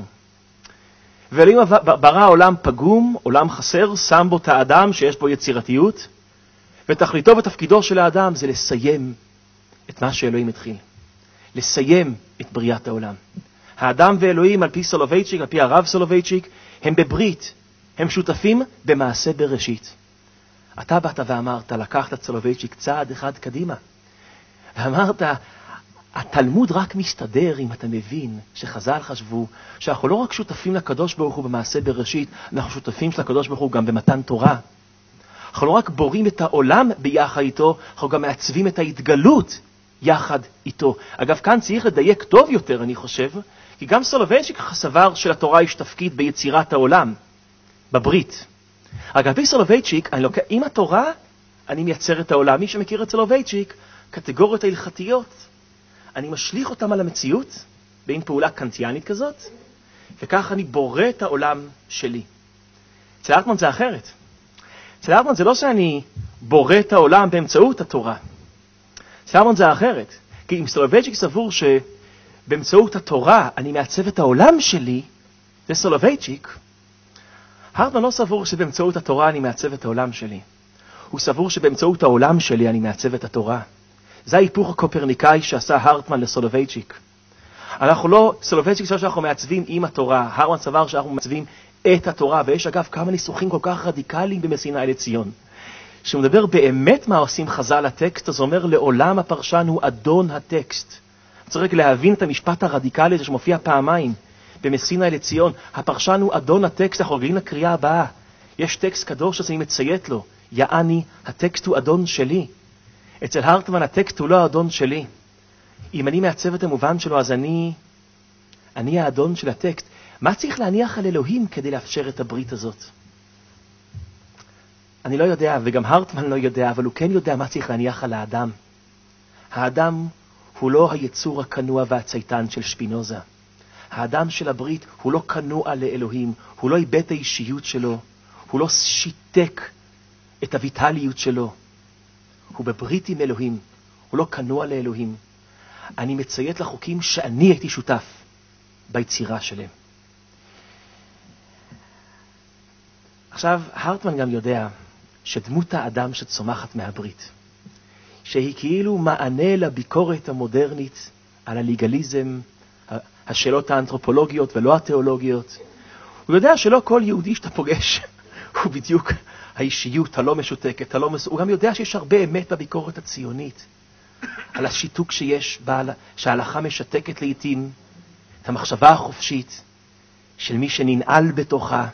ואלוהים ברא עולם פגום, עולם חסר, שם בו את האדם שיש בו יצירתיות, ותכליתו ותפקידו של האדם זה לסיים את מה שאלוהים התחיל. לסיים את בריאת העולם. האדם ואלוהים, על פי סולובייצ'יק, על פי הרב סולובייצ'יק, הם בברית, הם שותפים במעשה בראשית. אתה באת ואמרת, לקחת את סולובייצ'יק צעד אחד קדימה, ואמרת, התלמוד רק מסתדר אם אתה מבין שחז"ל חשבו שאנחנו לא רק שותפים לקדוש ברוך הוא במעשה בראשית, אנחנו שותפים של הקדוש ברוך הוא גם במתן תורה. אנחנו לא רק בורים את העולם ביחד איתו, אנחנו גם מעצבים את ההתגלות יחד איתו. אגב, כאן צריך לדייק טוב יותר, אני חושב, כי גם סולובייצ'יק סבר שלתורה יש תפקיד ביצירת העולם, בברית. אגב, לפי סולובייצ'יק, אני לוקח, עם התורה אני מייצר את העולם. מי שמכיר את סולובייצ'יק, קטגוריות ההלכתיות, אני משליך אותם על המציאות, בין פעולה קנטיאנית כזאת, וכך אני בורא את העולם שלי. אצל הרטמן זה אחרת. אצל הרטמן זה לא שאני בורא את העולם באמצעות התורה. אצל הרטמן זה אחרת. כי אם סולובייצ'יק סבור שבאמצעות התורה אני מעצב את העולם שלי, זה סולובייצ'יק. הרטמן לא סבור שבאמצעות התורה אני מעצב את העולם שלי. הוא סבור שבאמצעות העולם שלי אני מעצב את התורה. זה ההיפוך הקופרניקאי שעשה הרטמן לסולובייצ'יק. אנחנו לא, סולובייצ'יק סבור שאנחנו מעצבים עם התורה, הרטמן סבר שאנחנו מעצבים את התורה, ויש אגב כמה ניסוחים כל כך רדיקליים במסיני לציון. שהוא מדבר באמת מה עושים חז"ל לטקסט, אז הוא אומר לעולם הפרשן הוא אדון הטקסט. צריך להבין את המשפט הרדיקלי הזה שמופיע פעמיים במסיני לציון. הפרשן הוא אדון הטקסט, אנחנו רגילים לקריאה הבאה. יש טקסט קדוש שאני מציית לו, יעני, הטקסט הוא אדון שלי. אצל הרטמן הטקסט הוא לא האדון שלי. אם אני מעצב את המובן שלו, אז אני, אני האדון של הטקסט. מה צריך להניח על אלוהים כדי לאפשר את הברית הזאת? אני לא יודע, וגם הרטמן לא יודע, אבל הוא כן יודע מה צריך להניח על האדם. האדם הוא לא היצור הכנוע והצייתן של שפינוזה. האדם של הברית הוא לא כנוע לאלוהים, הוא לא איבד את האישיות שלו, הוא לא שיתק את הויטליות שלו. הוא בברית עם אלוהים, הוא לא כנוע לאלוהים. אני מציית לחוקים שאני הייתי שותף ביצירה שלהם. עכשיו, הרטמן גם יודע שדמות האדם שצומחת מהברית, שהיא כאילו מענה לביקורת המודרנית על הליגליזם, השאלות האנתרופולוגיות ולא התיאולוגיות. הוא יודע שלא כל יהודי שאתה פוגש הוא בדיוק האישיות הלא משותקת, הלא מס... הוא גם יודע שיש הרבה אמת בביקורת הציונית, על השיתוק שיש בה, שההלכה משתקת לעתים, את המחשבה החופשית של מי שננעל בתוכה.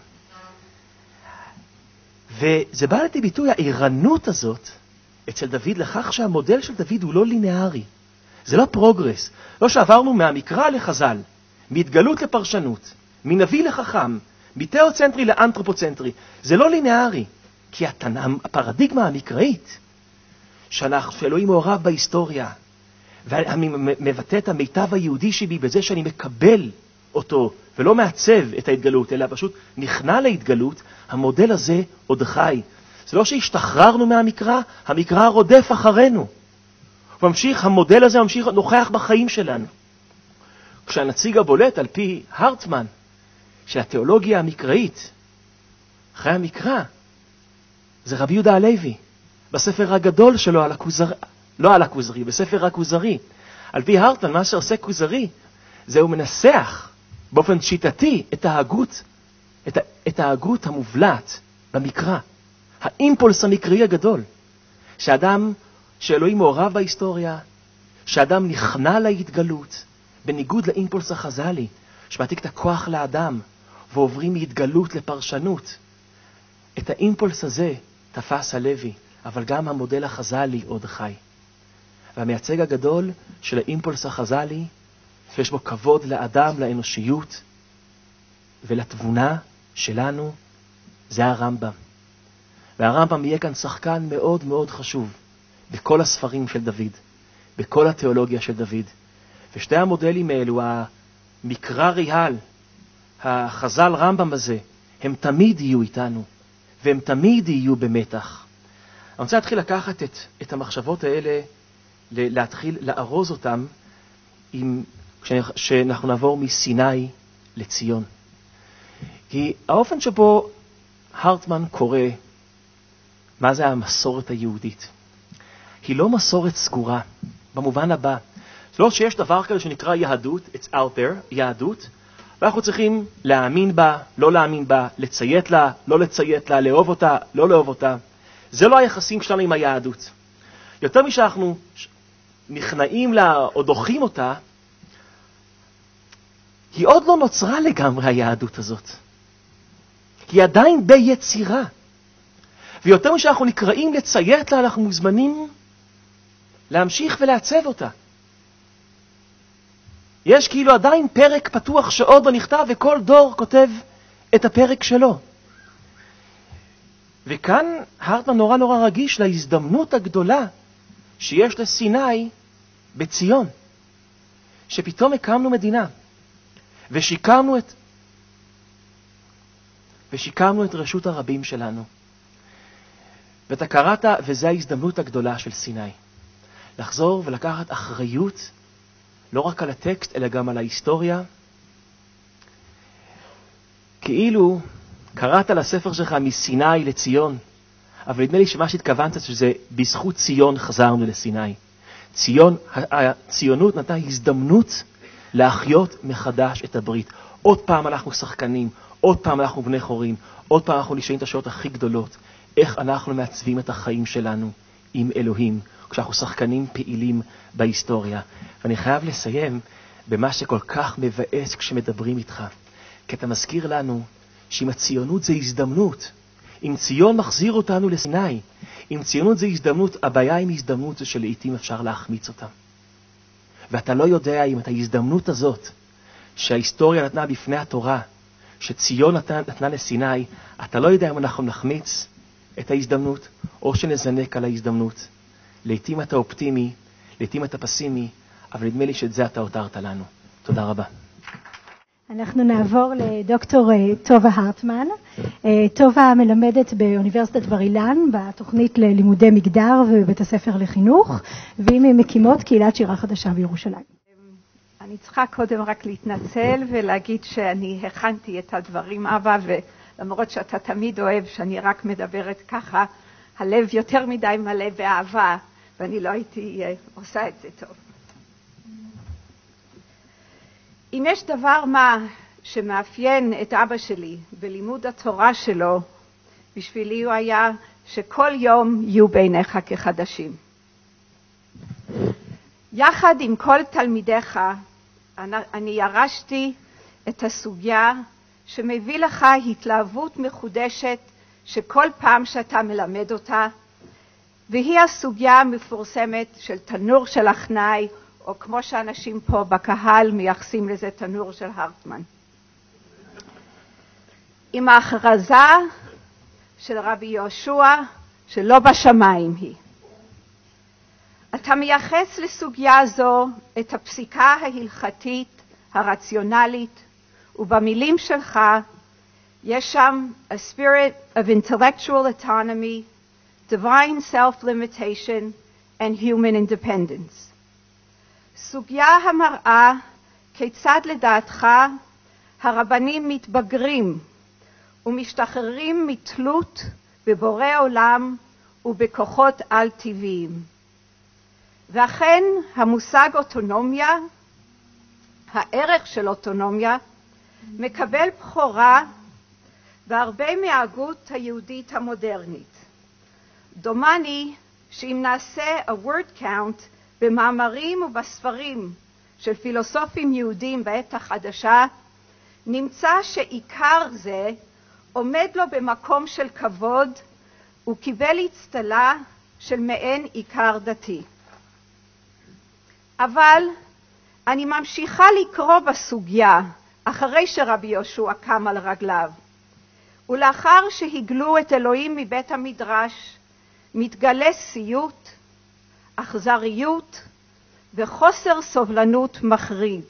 וזה בא לידי ביטוי, העירנות הזאת אצל דוד לכך שהמודל של דוד הוא לא לינארי. זה לא פרוגרס. לא שעברנו מהמקרא לחז"ל, מהתגלות לפרשנות, מנביא לחכם, מתיאוצנטרי לאנתרופוצנטרי. זה לא לינארי, כי הפרדיגמה המקראית, שאלוהים מעורב בהיסטוריה, ואני מבטא את המיטב היהודי שלי בזה שאני מקבל אותו, ולא מעצב את ההתגלות, אלא פשוט נכנע להתגלות, המודל הזה עוד חי. זה לא שהשתחררנו מהמקרא, המקרא רודף אחרינו. הוא ממשיך, המודל הזה ממשיך נוכח בחיים שלנו. כשהנציג הבולט על פי הרטמן, של התיאולוגיה המקראית, אחרי המקרא, זה רבי יהודה הלוי, בספר הגדול שלו על הכוזרי, לא על הכוזרי, בספר הכוזרי. על פי הרטמן, מה שעושה כוזרי, זה הוא מנסח באופן שיטתי את ההגות, את, את ההגות המובלעת במקרא. האימפולס המקראי הגדול, שאדם, שאלוהים מעורב בהיסטוריה, שאדם נכנע להתגלות, בניגוד לאימפולס החז"לי, שמעתיק את הכוח לאדם, ועוברים מהתגלות לפרשנות. את האימפולס הזה תפס הלוי, אבל גם המודל החז"לי עוד חי. והמייצג הגדול של האימפולס החז"לי, שיש בו כבוד לאדם, לאנושיות ולתבונה שלנו, זה הרמב"ם. והרמב"ם יהיה כאן שחקן מאוד מאוד חשוב בכל הספרים של דוד, בכל התיאולוגיה של דוד. ושתי המודלים האלו, המקרא ריהל, החז"ל רמב"ם הזה, הם תמיד יהיו איתנו, והם תמיד יהיו במתח. אני רוצה להתחיל לקחת את, את המחשבות האלה, להתחיל לארוז אותם, עם, כשאנחנו נעבור מסיני לציון. כי האופן שבו הרטמן קורא מה זה המסורת היהודית, היא לא מסורת סגורה, במובן הבא. זה לא שיש דבר כזה שנקרא יהדות, it's out there, יהדות, ואנחנו צריכים להאמין בה, לא להאמין בה, לציית לה, לא לציית לה, לאהוב אותה, לא לאהוב אותה. זה לא היחסים שלנו עם היהדות. יותר משאנחנו נכנעים לה או דוחים אותה, היא עוד לא נוצרה לגמרי היהדות הזאת. היא עדיין ביצירה. ויותר משאנחנו נקראים לציית לה, אנחנו מוזמנים להמשיך ולעצב אותה. יש כאילו עדיין פרק פתוח שעוד לא נכתב, וכל דור כותב את הפרק שלו. וכאן הרטמן נורא נורא רגיש להזדמנות הגדולה שיש לסיני בציון. שפתאום הקמנו מדינה, ושיקמנו את, ושיקמנו את רשות הרבים שלנו. ואתה קראת, וזו ההזדמנות הגדולה של סיני. לחזור ולקחת אחריות, לא רק על הטקסט, אלא גם על ההיסטוריה. כאילו קראת לספר שלך מסיני לציון, אבל נדמה לי שמה שהתכוונת שזה בזכות ציון חזרנו לסיני. ציון, הציונות נתנה הזדמנות להחיות מחדש את הברית. עוד פעם אנחנו שחקנים, עוד פעם אנחנו בני חורים, עוד פעם אנחנו נשאלים את השאלות הכי גדולות. איך אנחנו מעצבים את החיים שלנו עם אלוהים, כשאנחנו שחקנים פעילים בהיסטוריה. ואני חייב לסיים במה שכל כך מבאס כשמדברים איתך. כי אתה מזכיר לנו שאם הציונות זה הזדמנות, אם ציון מחזיר אותנו לסיני, אם ציונות זה הזדמנות, הבעיה עם הזדמנות זה שלעיתים אפשר להחמיץ אותה. ואתה לא יודע אם את ההזדמנות הזאת, שההיסטוריה נתנה בפני התורה, שציון נתנה, נתנה לסיני, אתה לא יודע אם אנחנו נחמיץ את ההזדמנות, או שנזנק על ההזדמנות. לעתים אתה אופטימי, לעתים אתה פסימי, אבל נדמה לי שאת זה אתה הותרת לנו. תודה רבה.
אנחנו נעבור לדוקטור טובה הרטמן. טובה מלמדת באוניברסיטת בר אילן, בתוכנית ללימודי מגדר ובבית הספר לחינוך, והיא ממקימות קהילת שירה חדשה בירושלים.
אני צריכה קודם רק להתנצל ולהגיד שאני הכנתי את הדברים, אבא, ולמרות שאתה תמיד אוהב שאני רק מדברת ככה, הלב יותר מדי מלא באהבה, ואני לא הייתי עושה את זה טוב. אם יש דבר מה שמאפיין את אבא שלי בלימוד התורה שלו, בשבילי הוא היה שכל יום יהיו בעיניך כחדשים. יחד עם כל תלמידיך, אני ירשתי את הסוגיה שמביא לך התלהבות מחודשת שכל פעם שאתה מלמד אותה, והיא הסוגיה המפורסמת של תנור של הכנאי, או כמו שאנשים פה בקהל מייחסים לזה תנור של הרטמן. עם ההכרזה של רבי יהושע שלא בשמיים היא. אתה מייחס לסוגיה זו את הפסיקה ההלכתית, הרציונלית, ובמילים שלך יש שם a spirit of intellectual autonomy, divine self-limitation, and human independence. סוגיה המראה כיצד לדעתך הרבנים מתבגרים ומשתחררים מתלות בבורא עולם ובכוחות על-טבעיים. ואכן המושג אוטונומיה, הערך של אוטונומיה, מקבל בחורה בהרבה מההגות היהודית המודרנית. דומני שאם נעשה a word count במאמרים ובספרים של פילוסופים יהודים בעת החדשה, נמצא שעיקר זה עומד לו במקום של כבוד וקיבל הצטלה של מעין עיקר דתי. אבל אני ממשיכה לקרוא בסוגיה אחרי שרבי יהושע קם על רגליו, ולאחר שהגלו את אלוהים מבית המדרש, מתגלה סיוט, אכזריות וחוסר סובלנות מחריד.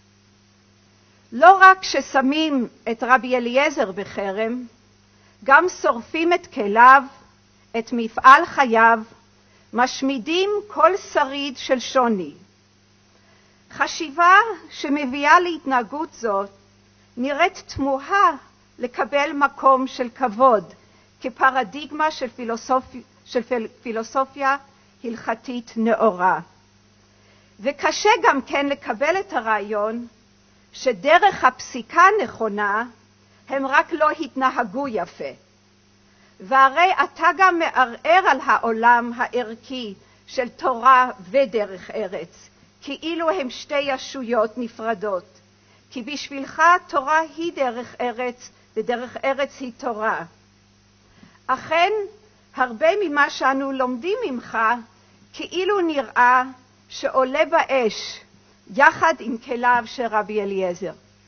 לא רק ששמים את רבי אליעזר בחרם, גם שורפים את כליו, את מפעל חייו, משמידים כל שריד של שוני. חשיבה שמביאה להתנהגות זאת נראית תמוהה לקבל מקום של כבוד כפרדיגמה של, פילוסופ... של פילוסופיה הלכתית נאורה. וקשה גם כן לקבל את הרעיון שדרך הפסיקה נכונה הם רק לא התנהגו יפה. והרי אתה גם מערער על העולם הערכי של תורה ודרך ארץ, כאילו הם שתי ישויות נפרדות. כי בשבילך תורה היא דרך ארץ ודרך ארץ היא תורה. אכן, הרבה ממה שאנו לומדים ממך כאילו נראה שעולה באש יחד עם כליו של רבי אליעזר.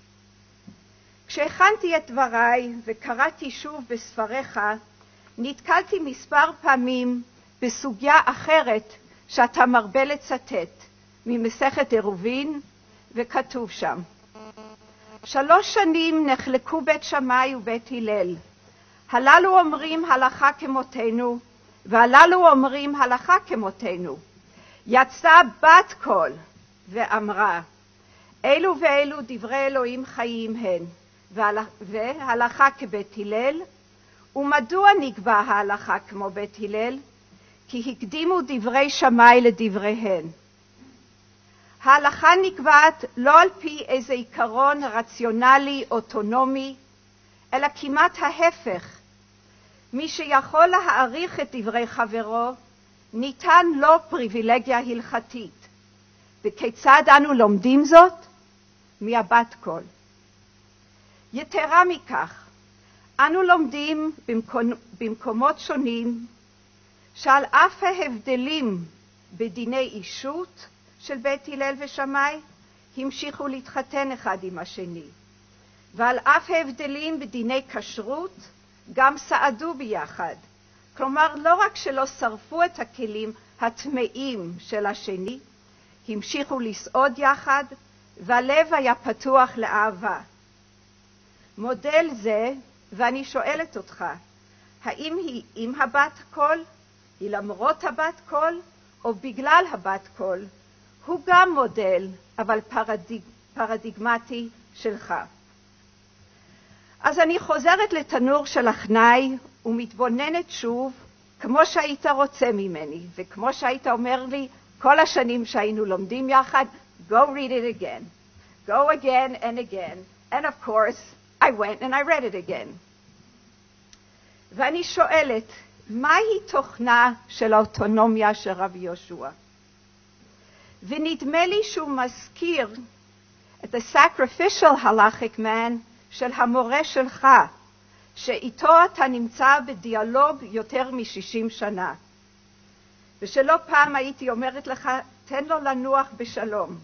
כשהכנתי את דבריי וקראתי שוב בספריך, נתקלתי מספר פעמים בסוגיה אחרת שאתה מרבה לצטט ממסכת עירובין, וכתוב שם: שלוש שנים נחלקו בית שמאי ובית הלל. הללו אומרים הלכה כמותנו, והללו אומרים הלכה כמותנו. יצאה בת קול ואמרה, אלו ואלו דברי אלוהים חיים הן, והלכה כבית הלל. ומדוע נקבע ההלכה כמו בית הלל? כי הקדימו דברי שמאי לדבריהן. ההלכה נקבעת לא על פי איזה עיקרון רציונלי אוטונומי, אלא כמעט ההפך. מי שיכול להעריך את דברי חברו, ניתן לו פריבילגיה הלכתית. וכיצד אנו לומדים זאת? מהבת קול. יתרה מכך, אנו לומדים במקומ... במקומות שונים שעל אף ההבדלים בדיני אישות של בית הלל ושמאי, המשיכו להתחתן אחד עם השני. ועל אף ההבדלים בדיני כשרות, גם סעדו ביחד. כלומר, לא רק שלא שרפו את הכלים הטמאים של השני, המשיכו לסעוד יחד, והלב היה פתוח לאהבה. מודל זה, ואני שואלת אותך, האם היא עם הבת קול, היא למרות הבת קול, או בגלל הבת קול, הוא גם מודל, אבל פרדיג, פרדיגמטי שלך. אז אני חוזרת לתנור של הכנאי ומתבוננת שוב, כמו שהיית רוצה ממני, וכמו שהיית אומר לי כל השנים שהיינו לומדים יחד, go read it again, go again and again, and of course I went and I read it again. ואני שואלת, מהי תוכנה של האוטונומיה של רבי יהושע? ונדמה לי שהוא מזכיר את ה-sacrificial halachic man של המורה שלך, שאיתו אתה נמצא בדיאלוג יותר מ-שישים שנה. ושלא פעם הייתי אומרת לך, תן לו לנוח בשלום.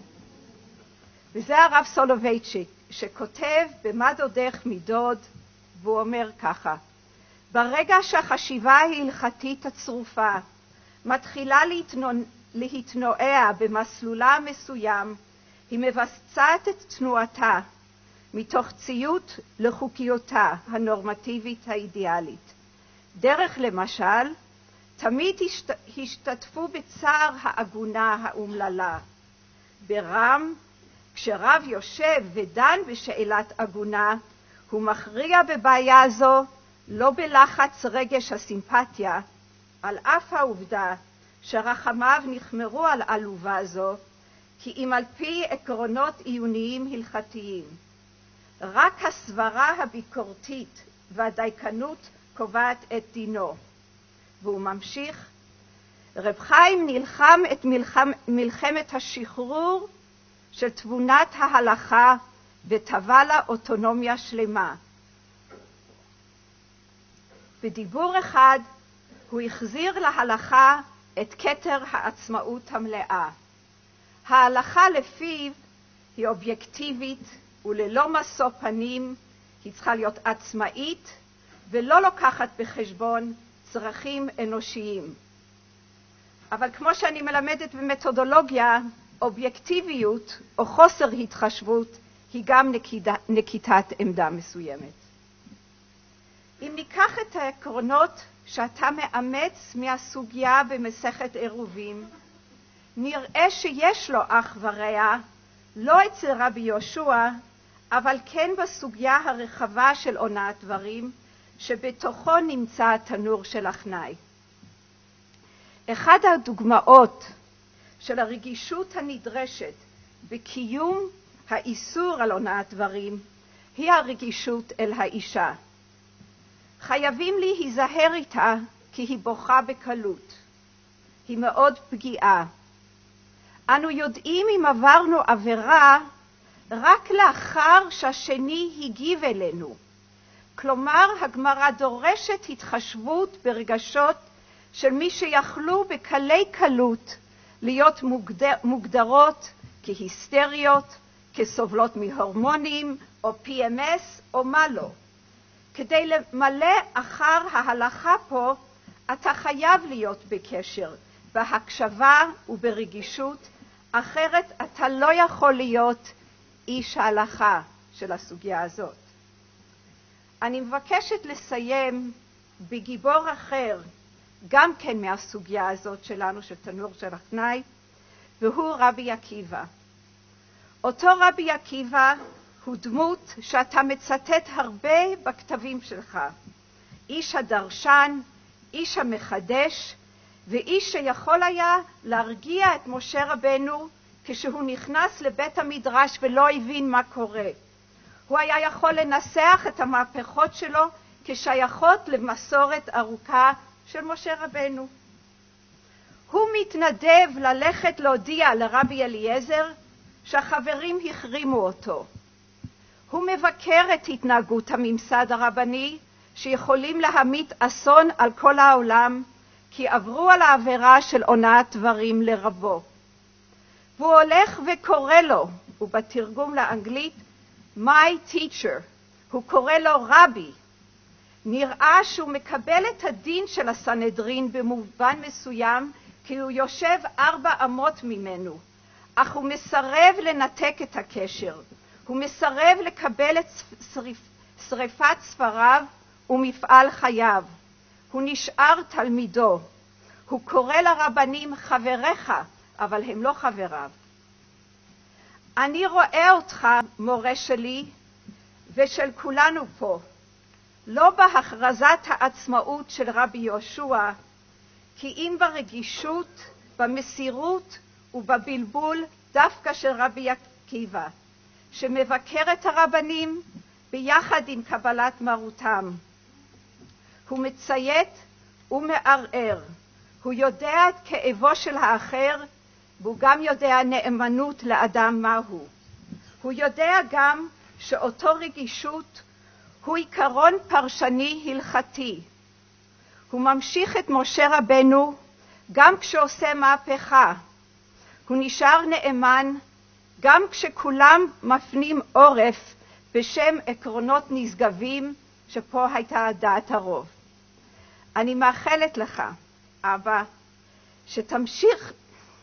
וזה הרב סולובייצ'יק, שכותב במה דודך מדוד, והוא אומר ככה, ברגע שהחשיבה ההלכתית הצרופה מתחילה להתנוע, להתנועע במסלולה המסוים, היא מבצעת את תנועתה מתוך ציות לחוקיותה הנורמטיבית האידיאלית. דרך למשל, תמיד השת... השתתפו בצער העגונה האומללה. ברם, כשרב יושב ודן בשאלת עגונה, הוא מכריע בבעיה זו לא בלחץ רגש הסימפתיה, על אף העובדה שרחמיו נחמרו על עלובה זו, כי אם על פי עקרונות עיוניים הלכתיים. רק הסברה הביקורתית והדייקנות קובעת את דינו. והוא ממשיך, רב חיים נלחם את מלחם, מלחמת השחרור של תבונת ההלכה וטבע לה אוטונומיה שלמה. בדיבור אחד הוא החזיר להלכה את כתר העצמאות המלאה. ההלכה לפיו היא אובייקטיבית וללא משוא פנים, היא צריכה להיות עצמאית ולא לוקחת בחשבון צרכים אנושיים. אבל כמו שאני מלמדת במתודולוגיה, אובייקטיביות או חוסר התחשבות היא גם נקיטת עמדה מסוימת. אם ניקח את העקרונות שאתה מאמץ מהסוגיה במסכת עירובין, נראה שיש לו אח ורע, לא אצל רבי יהושע, אבל כן בסוגיה הרחבה של עונת דברים, שבתוכו נמצא התנור של אחנאי. אחד הדוגמאות של הרגישות הנדרשת בקיום האיסור על עונת דברים, היא הרגישות אל האישה. חייבים להיזהר איתה כי היא בוכה בקלות. היא מאוד פגיעה. אנו יודעים אם עברנו עבירה רק לאחר שהשני הגיב אלינו. כלומר, הגמרא דורשת התחשבות ברגשות של מי שיכלו בקלי קלות להיות מוגדר, מוגדרות כהיסטריות, כסובלות מהורמונים או פי אם אס או מה לא. כדי למלא אחר ההלכה פה, אתה חייב להיות בקשר, בהקשבה וברגישות, אחרת אתה לא יכול להיות איש ההלכה של הסוגיה הזאת. אני מבקשת לסיים בגיבור אחר, גם כן מהסוגיה הזאת שלנו, של תנור של אחנאי, והוא רבי עקיבא. אותו רבי עקיבא הוא דמות שאתה מצטט הרבה בכתבים שלך. איש הדרשן, איש המחדש, ואיש שיכול היה להרגיע את משה רבנו כשהוא נכנס לבית המדרש ולא הבין מה קורה. הוא היה יכול לנסח את המהפכות שלו כשייכות למסורת ארוכה של משה רבנו. הוא מתנדב ללכת להודיע לרבי אליעזר שהחברים החרימו אותו. הוא מבקר את התנהגות הממסד הרבני שיכולים להמיט אסון על כל העולם, כי עברו על העבירה של עונת דברים לרבו. והוא הולך וקורא לו, ובתרגום לאנגלית, my teacher, הוא קורא לו רבי. נראה שהוא מקבל את הדין של הסנהדרין במובן מסוים, כי הוא יושב ארבע אמות ממנו, אך הוא מסרב לנתק את הקשר. הוא מסרב לקבל את שריפ, שריפת ספריו ומפעל חייו. הוא נשאר תלמידו. הוא קורא לרבנים חבריך, אבל הם לא חבריו. אני רואה אותך, מורה שלי, ושל כולנו פה, לא בהכרזת העצמאות של רבי יהושע, כי אם ברגישות, במסירות ובבלבול דווקא של רבי עקיבא, שמבקר את הרבנים ביחד עם קבלת מרותם. הוא מציית ומערער. הוא יודע את כאבו של האחר, והוא גם יודע נאמנות לאדם מהו. הוא יודע גם שאותו רגישות הוא עיקרון פרשני הלכתי. הוא ממשיך את משה רבנו גם כשעושה מהפכה. הוא נשאר נאמן גם כשכולם מפנים עורף בשם עקרונות נשגבים, שפה הייתה דעת הרוב. אני מאחלת לך, אבא, שתמשיך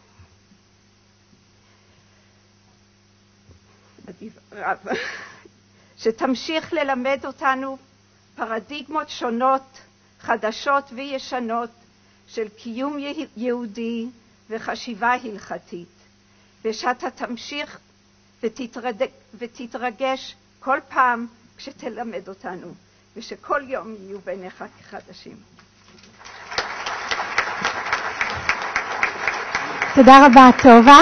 שתמשיך ללמד אותנו פרדיגמות שונות, חדשות וישנות, של קיום יהודי וחשיבה הלכתית, ושאתה תמשיך ותתרגש, ותתרגש כל פעם כשתלמד אותנו, ושכל יום יהיו בעיניך כחדשים.
תודה רבה, טובה.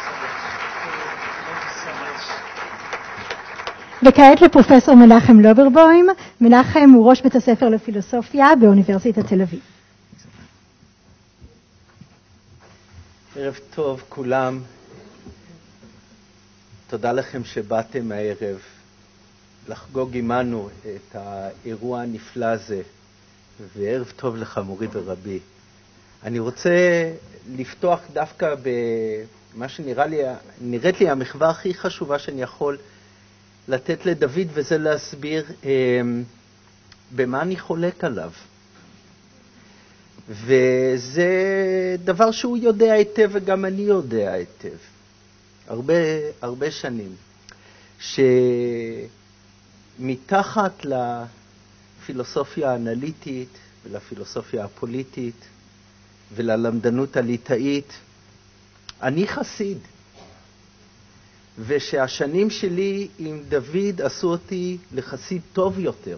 וכעת לפרופסור מנחם לוברבוים. מנחם הוא ראש בית הספר לפילוסופיה באוניברסיטת תל אביב.
ערב טוב כולם. תודה לכם שבאתם הערב לחגוג עמנו את האירוע הנפלא הזה, וערב טוב לך מורי ורבי. אני רוצה לפתוח דווקא במה שנראה לי, נראית לי המחווה הכי חשובה שאני יכול
לתת לדוד, וזה להסביר אה, במה אני חולק עליו. וזה דבר שהוא יודע היטב וגם אני יודע היטב. הרבה, הרבה שנים. שמתחת לפילוסופיה האנליטית ולפילוסופיה הפוליטית וללמדנות הליטאית, אני חסיד. ושהשנים שלי עם דוד עשו אותי לחסיד טוב יותר.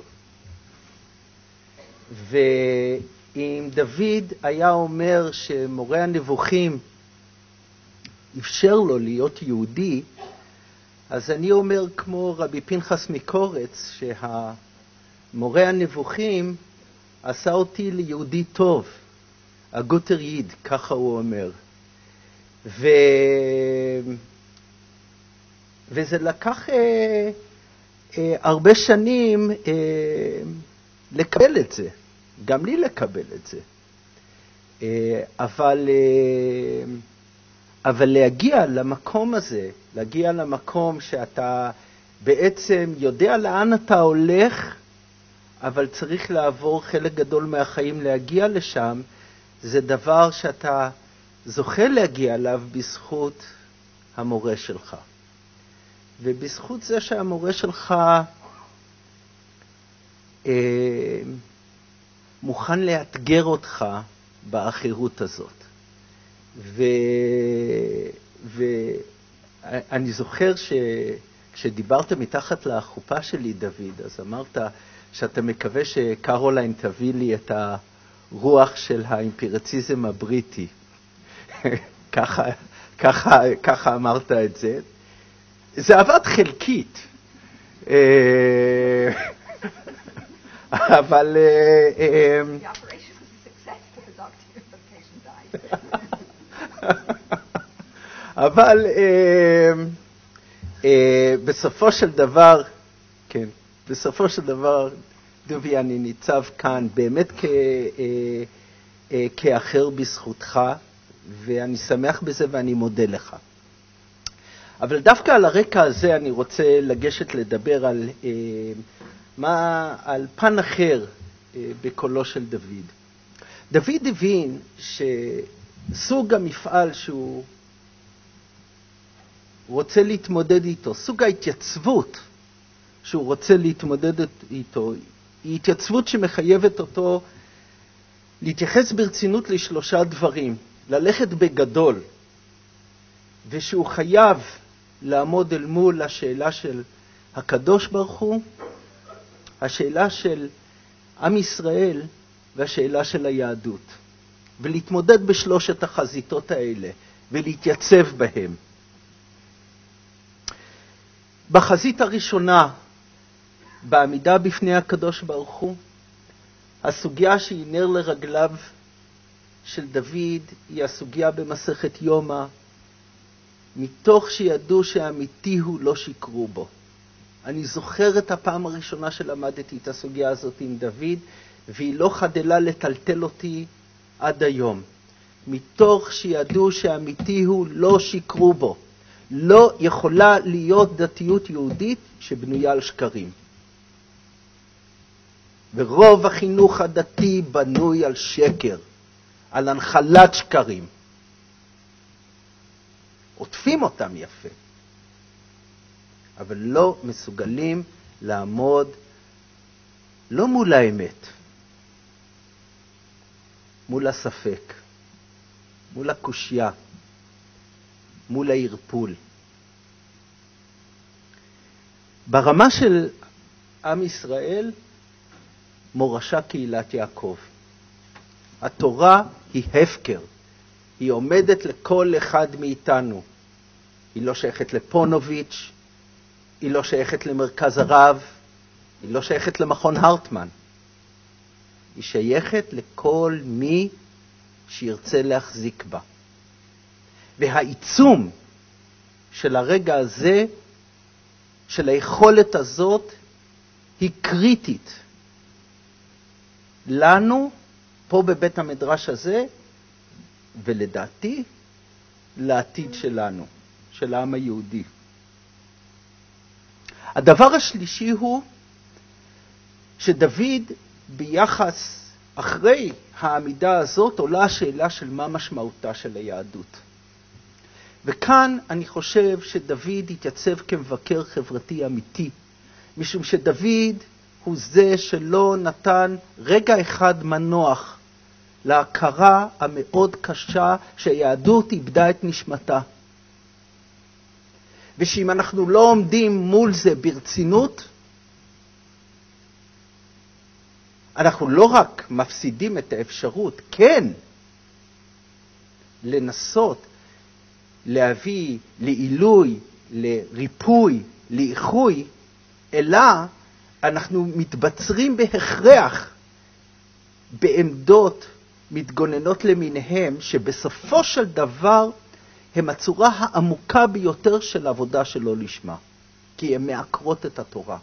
ואם דוד היה אומר שמורה הנבוכים אפשר לו להיות יהודי, אז אני אומר כמו רבי פנחס מקורץ, שהמורה הנבוכים עשה אותי ליהודי טוב, הגוטר ייד, ככה הוא אומר. ו... וזה לקח אה, אה, הרבה שנים אה, לקבל את זה, גם לי לקבל את זה. אה, אבל, אה, אבל להגיע למקום הזה, להגיע למקום שאתה בעצם יודע לאן אתה הולך, אבל צריך לעבור חלק גדול מהחיים להגיע לשם, זה דבר שאתה זוכה להגיע אליו בזכות המורה שלך. ובזכות זה שהמורה שלך אה, מוכן לאתגר אותך באחירות הזאת. ו, ואני זוכר שכשדיברת מתחת לחופה שלי, דוד, אז אמרת שאתה מקווה שקרוליין תביא לי את הרוח של האימפריציזם הבריטי. ככה, ככה, ככה אמרת את זה. זה עבד חלקית. אבל... אבל בסופו של דבר, כן, בסופו של דבר, דובי, אני ניצב כאן באמת כאחר בזכותך, ואני שמח בזה ואני מודה לך. אבל דווקא על הרקע הזה אני רוצה לגשת לדבר על, אה, מה, על פן אחר אה, בקולו של דוד. דוד הבין שסוג המפעל שהוא רוצה להתמודד איתו, סוג ההתייצבות שהוא רוצה להתמודד איתו, היא התייצבות שמחייבת אותו להתייחס ברצינות לשלושה דברים, ללכת בגדול, ושהוא חייב לעמוד אל מול השאלה של הקדוש ברוך הוא, השאלה של עם ישראל והשאלה של היהדות, ולהתמודד בשלושת החזיתות האלה ולהתייצב בהם. בחזית הראשונה, בעמידה בפני הקדוש ברוך הוא, הסוגיה שהיא נר לרגליו של דוד היא הסוגיה במסכת יומא, מתוך שידעו שהאמיתי הוא לא שיקרו בו. אני זוכר את הפעם הראשונה שלמדתי את הסוגיה הזאת עם דוד, והיא לא חדלה לטלטל אותי עד היום. מתוך שידעו שהאמיתי הוא לא שיקרו בו. לא יכולה להיות דתיות יהודית שבנויה על שקרים. ורוב החינוך הדתי בנוי על שקר, על הנחלת שקרים. עוטפים אותם יפה, אבל לא מסוגלים לעמוד לא מול האמת, מול הספק, מול הקושיה, מול הערפול. ברמה של עם ישראל, מורשה קהילת יעקב. התורה היא הפקר. היא עומדת לכל אחד מאיתנו. היא לא שייכת לפונוביץ', היא לא שייכת למרכז הרב, היא לא שייכת למכון הרטמן. היא שייכת לכל מי שירצה להחזיק בה. והעיצום של הרגע הזה, של היכולת הזאת, היא קריטית. לנו, פה בבית המדרש הזה, ולדעתי, לעתיד שלנו, של העם היהודי. הדבר השלישי הוא שדוד ביחס, אחרי העמידה הזאת, עולה השאלה של מה משמעותה של היהדות. וכאן אני חושב שדוד התייצב כמבקר חברתי אמיתי, משום שדוד הוא זה שלא נתן רגע אחד מנוח להכרה המאוד קשה שהיהדות איבדה את נשמתה. ושאם אנחנו לא עומדים מול זה ברצינות, אנחנו לא רק מפסידים את האפשרות, כן, לנסות להביא לעילוי, לריפוי, לאיחוי, אלא אנחנו מתבצרים בהכרח בעמדות מתגוננות למיניהם, שבסופו של דבר הם הצורה העמוקה ביותר של עבודה שלא לשמה, כי הן מעקרות את התורה.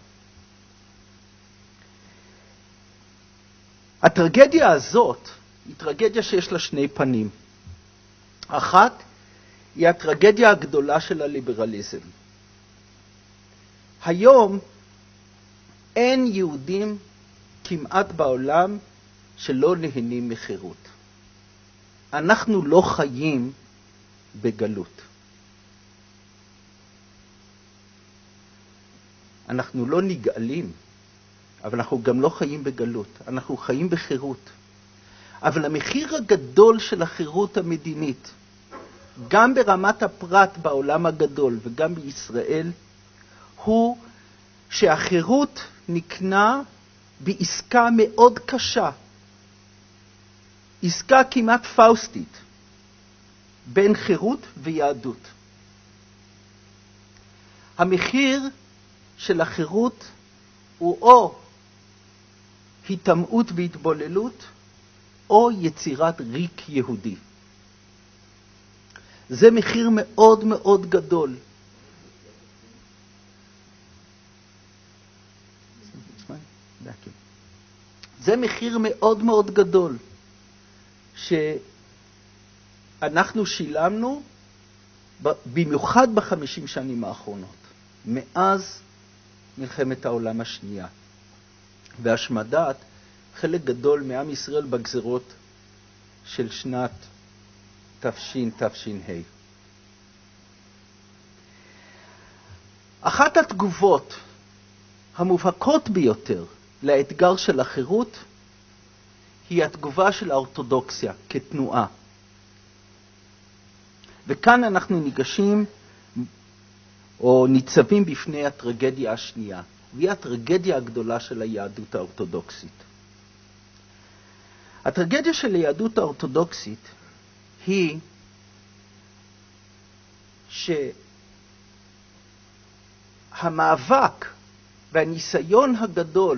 הטרגדיה הזאת היא טרגדיה שיש לה שני פנים. אחת היא הטרגדיה הגדולה של הליברליזם. היום אין יהודים כמעט בעולם שלא נהנים מחירות. אנחנו לא חיים בגלות. אנחנו לא נגאלים, אבל אנחנו גם לא חיים בגלות. אנחנו חיים בחירות. אבל המחיר הגדול של החירות המדינית, גם ברמת הפרט בעולם הגדול וגם בישראל, הוא שהחירות נקנה בעסקה מאוד קשה, עסקה כמעט פאוסטית, בין חירות ויהדות. המחיר של החירות הוא או התאמעות והתבוללות, או יצירת ריק יהודי. זה מחיר מאוד מאוד גדול. זה מחיר מאוד מאוד גדול שאנחנו שילמנו במיוחד בחמישים שנים האחרונות, מאז מלחמת העולם השנייה, והשמדת חלק גדול מעם ישראל בגזרות של שנת תש"ן תש"ה. אחת התגובות המובהקות ביותר לאתגר של החירות היא התגובה של האורתודוקסיה כתנועה. וכאן אנחנו ניגשים או ניצבים בפני הטרגדיה השנייה, והיא הטרגדיה הגדולה של היהדות האורתודוקסית. הטרגדיה של היהדות האורתודוקסית היא שהמאבק והניסיון הגדול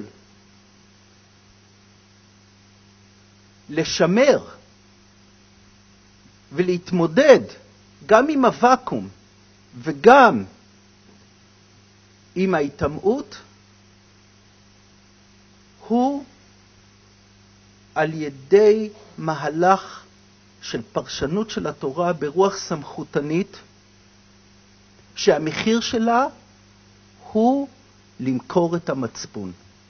לשמר ולהתמודד גם עם הוואקום וגם עם ההתאמעות הוא על ידי מהלך של פרשנות של התורה ברוח סמכותנית, שהמחיר שלה הוא למכור את המצפון.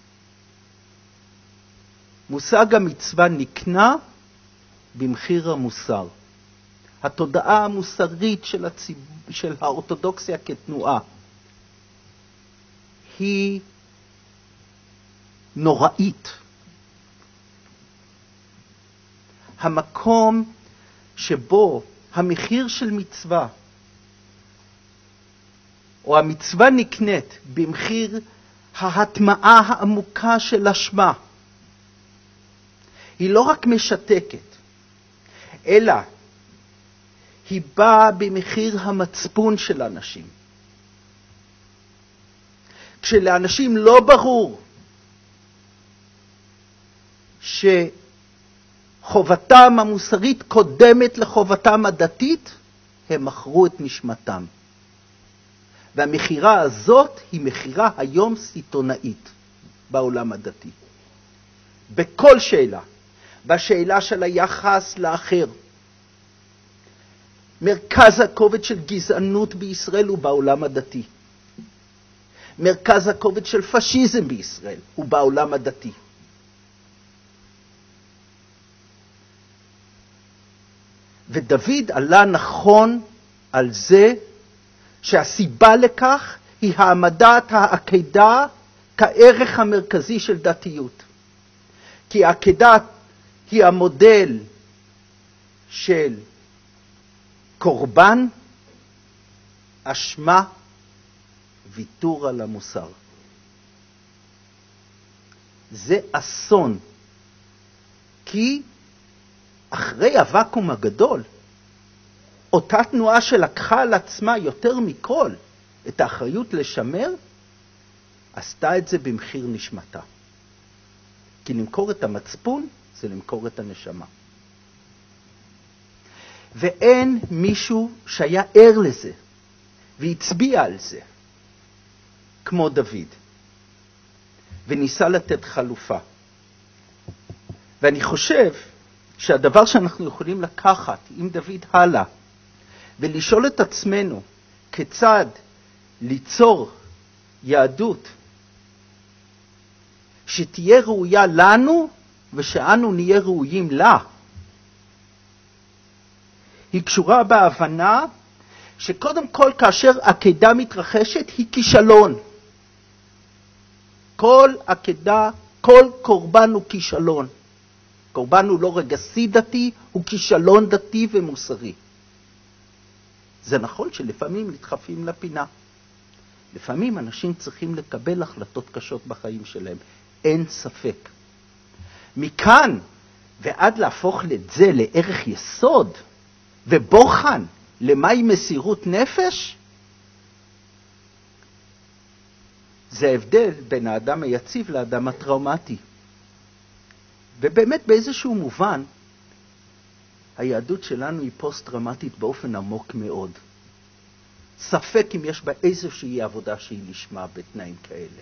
מושג המצווה נקנה במחיר המוסר. התודעה המוסרית של, הציב... של האורתודוקסיה כתנועה היא נוראית. המקום שבו המחיר של מצווה, או המצווה נקנית במחיר ההטמעה העמוקה של השמה, היא לא רק משתקת, אלא היא באה במחיר המצפון של אנשים. כשלאנשים לא ברור שחובתם המוסרית קודמת לחובתם הדתית, הם מכרו את נשמתם. והמחירה הזאת היא מחירה היום סיטונאית בעולם הדתי. בכל שאלה, בשאלה של היחס לאחר, מרכז הכובד של גזענות בישראל הוא בעולם הדתי.
מרכז הכובד של פשיזם בישראל הוא בעולם הדתי. ודוד עלה נכון על זה שהסיבה לכך היא העמדת העקדה כערך המרכזי של דתיות. כי העקדה היא המודל של קורבן, אשמה, ויתור על המוסר. זה אסון, כי אחרי הוואקום הגדול, אותה תנועה שלקחה על עצמה יותר מכל את האחריות לשמר, עשתה את זה במחיר נשמתה. כי למכור את המצפון זה למכור את הנשמה. ואין מישהו שהיה ער לזה והצביע על זה כמו דוד, וניסה לתת חלופה. ואני חושב שהדבר שאנחנו יכולים לקחת עם דוד הלאה ולשאול את עצמנו כיצד ליצור יהדות שתהיה ראויה לנו ושאנו נהיה ראויים לה, היא קשורה בהבנה שקודם כל כאשר עקדה מתרחשת היא כישלון. כל עקדה, כל קורבן הוא כישלון. קורבן הוא לא רגשי דתי, הוא כישלון דתי ומוסרי. זה נכון שלפעמים נדחפים לפינה. לפעמים אנשים צריכים לקבל החלטות קשות בחיים שלהם. אין ספק. מכאן ועד להפוך את זה לערך יסוד ובוחן למהי מסירות נפש, זה ההבדל בין האדם היציב לאדם הטראומטי. ובאמת באיזשהו מובן, היהדות שלנו היא פוסט-טראומטית באופן עמוק מאוד. ספק אם יש בה איזושהי עבודה שהיא לשמה בתנאים כאלה.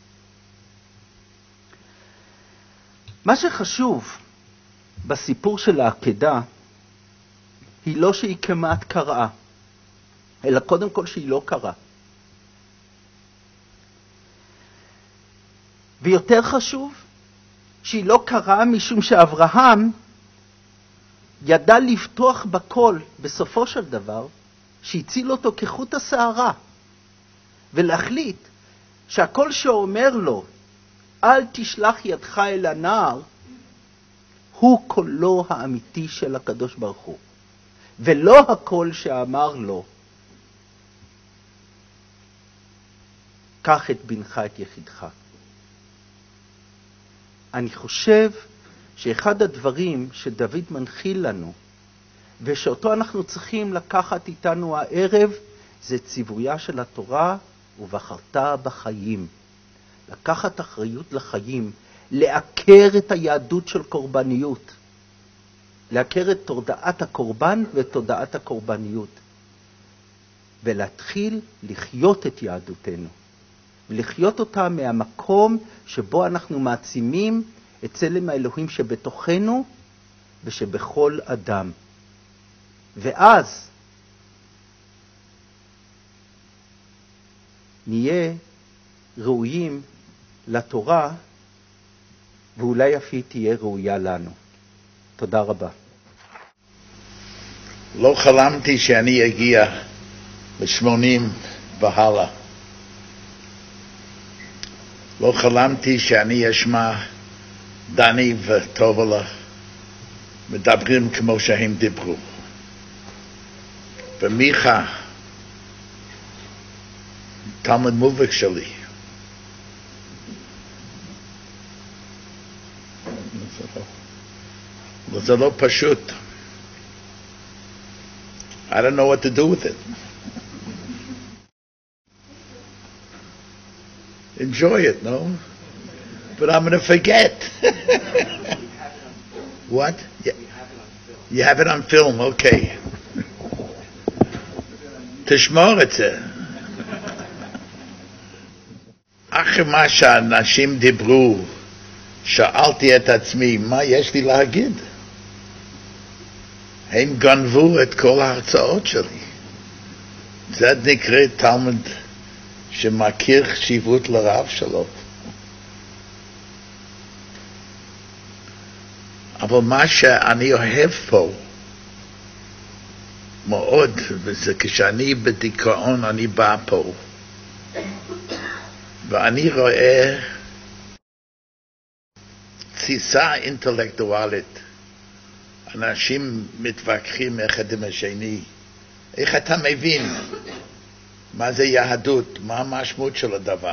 מה שחשוב בסיפור של העקדה, היא לא שהיא כמעט קראה, אלא קודם כל שהיא לא קרה. ויותר חשוב, שהיא לא קרה משום שאברהם ידע לפתוח בכל בסופו של דבר, שהציל אותו כחוט השערה, ולהחליט שהכל שאומר לו, אל תשלח ידך אל הנער, הוא קולו האמיתי של הקדוש ברוך הוא. ולא הקול שאמר לו, קח את בנך את יחידך. אני חושב שאחד הדברים שדוד מנחיל לנו, ושאותו אנחנו צריכים לקחת איתנו הערב, זה ציוויה של התורה, ובחרת בחיים. לקחת אחריות לחיים, לעקר את היהדות של קורבניות. לעקר את תודעת הקורבן ואת תודעת הקורבניות. ולהתחיל לחיות את יהדותנו. ולחיות אותה מהמקום שבו אנחנו מעצימים את צלם האלוהים שבתוכנו ושבכל אדם. ואז נהיה ראויים לתורה, ואולי אף היא תהיה ראויה לנו. תודה רבה.
לא חלמתי שאני אגיע ל-שמונים והלאה. לא חלמתי שאני אשמע דני וטובלה מדברים כמו שהם דיברו. ומיכה, תלמיד מובהק שלי, זה לא פשוט. I don't know what to do with it. Enjoy it, no? But I'm going to forget. What? Yeah. You have it on film, okay. תשמור את זה. אחרי מה שאנשים דיברו, שאלתי את עצמי, מה יש לי להגיד? הם גנבו את כל ההרצאות שלי. זה נקרא תלמיד שמכיר חשיבות לרב שלו. אבל מה שאני אוהב פה מאוד, וזה כשאני בדיכאון אני בא פה, ואני רואה תסיסה אינטלקטואלית, אנשים מתווכחים אחד עם השני, איך אתה מבין מה זה יהדות, מה המשמעות של הדבר?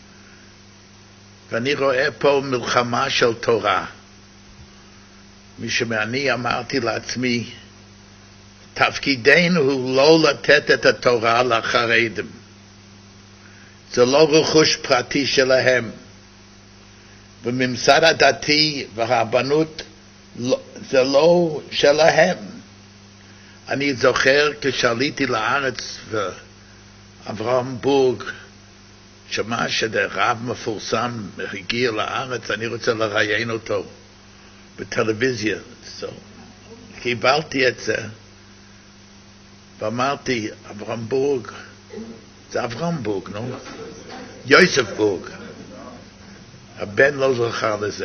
ואני רואה פה מלחמה של תורה. משמעני אמרתי לעצמי, תפקידנו הוא לא לתת את התורה לחרדים. זה לא רכוש פרטי שלהם. בממסד הדתי והרבנות זה לא שלהם. אני זוכר כשעליתי לארץ ואברהם בורג שמע שרב מפורסם הגיע לארץ, אני רוצה לראיין אותו בטלוויזיה. So, קיבלתי את זה ואמרתי, אברהם בורג, זה אברהם בורג, נו? יוסף בורג. הבן לא זוכר לזה.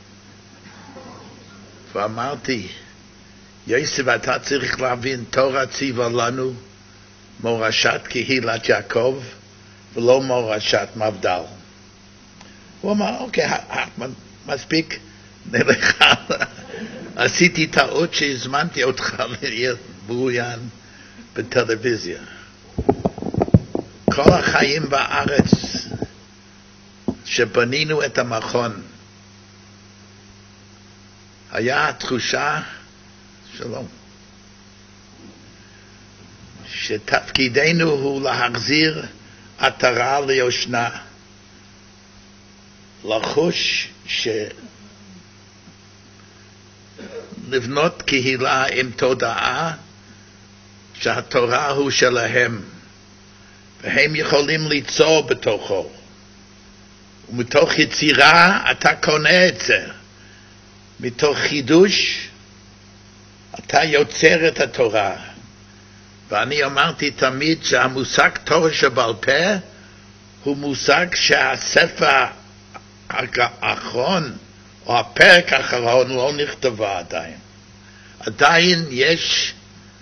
ואמרתי, יוסף, אתה צריך להבין, תורה ציווה לנו מורשת קהילת יעקב ולא מורשת מפד"ל. הוא אמר, אוקיי, מספיק, נלך. עשיתי טעות שהזמנתי אותך להיות מרואיין בטלוויזיה. כל החיים בארץ שבנינו את המכון, היה התחושה, שלום, שתפקידנו הוא להחזיר עטרה ליושנה, לחוש ש... לבנות קהילה עם תודעה שהתורה הוא שלהם, והם יכולים ליצור בתוכו. ומתוך יצירה אתה קונה את זה. מתוך חידוש אתה יוצר את התורה. ואני אמרתי תמיד שהמושג תורה שבעל פה הוא מושג שהספר האחרון או הפרק האחרון לא נכתבה עדיין. עדיין יש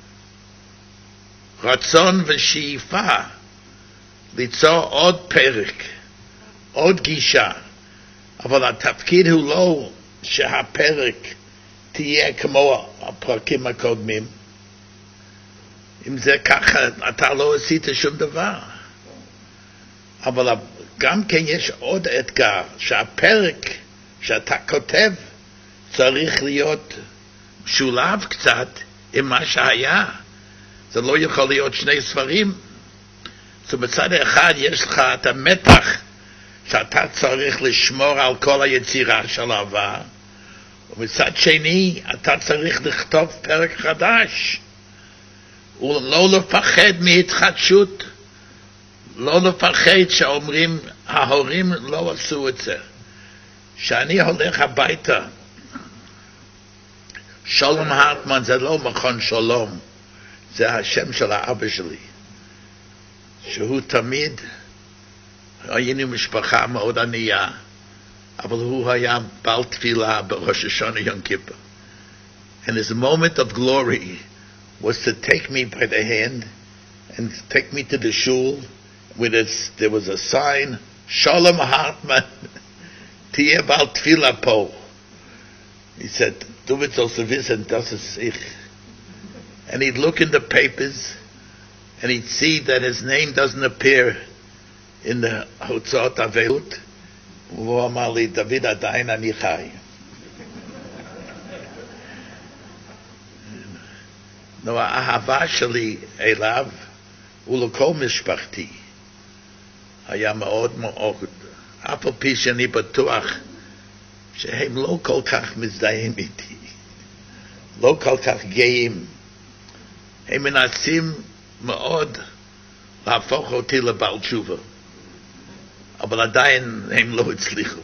רצון ושאיפה ליצור עוד פרק, עוד גישה, אבל התפקיד הוא לא שהפרק תהיה כמו הפרקים הקודמים. אם זה ככה, אתה לא עשית שום דבר. אבל גם כן יש עוד אתגר, שהפרק שאתה כותב צריך להיות משולב קצת עם מה שהיה. זה לא יכול להיות שני ספרים. אז בצד אחד יש לך את המתח שאתה צריך לשמור על כל היצירה של העבר, ובצד שני אתה צריך לכתוב פרק חדש. ולא לפחד מהתחדשות, לא לפחד שאומרים ההורים לא עשו את זה. שאני הולך הביתה, שלום הרטמן זה לא מכון שלום, זה השם של האבא שלי, שהוא תמיד, היינו משפחה מאוד ענייה, אבל הוא היה בעל תפילה בראש השנה יום כיפור. And his moment of glory was to take me by the hand and take me to the shul where there was a sign, Shalom Hartman, Tiyeh Bal Tfila Po. He said, Du wirst also wissen, das ist ich. And he'd look in the papers and he'd see that his name doesn't appear in the Hotzot Avelut. והוא אמר לי, דוד עדיין אני חי. נו, האהבה שלי אליו ולכל משפחתי היה מאוד מאוד, אף על פי שאני בטוח שהם לא כל כך מזדהים איתי, לא כל כך גאים. הם מנסים מאוד להפוך אותי לבעל תשובה, אבל עדיין הם לא הצליחו.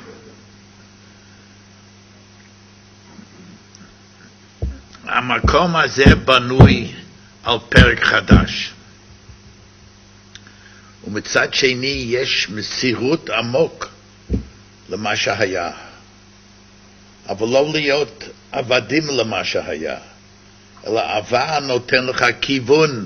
המקום הזה בנוי על פרק חדש. ומצד שני יש מסירות עמוק למה שהיה. אבל לא להיות עבדים למה שהיה, אלא אהבה נותן לך כיוון,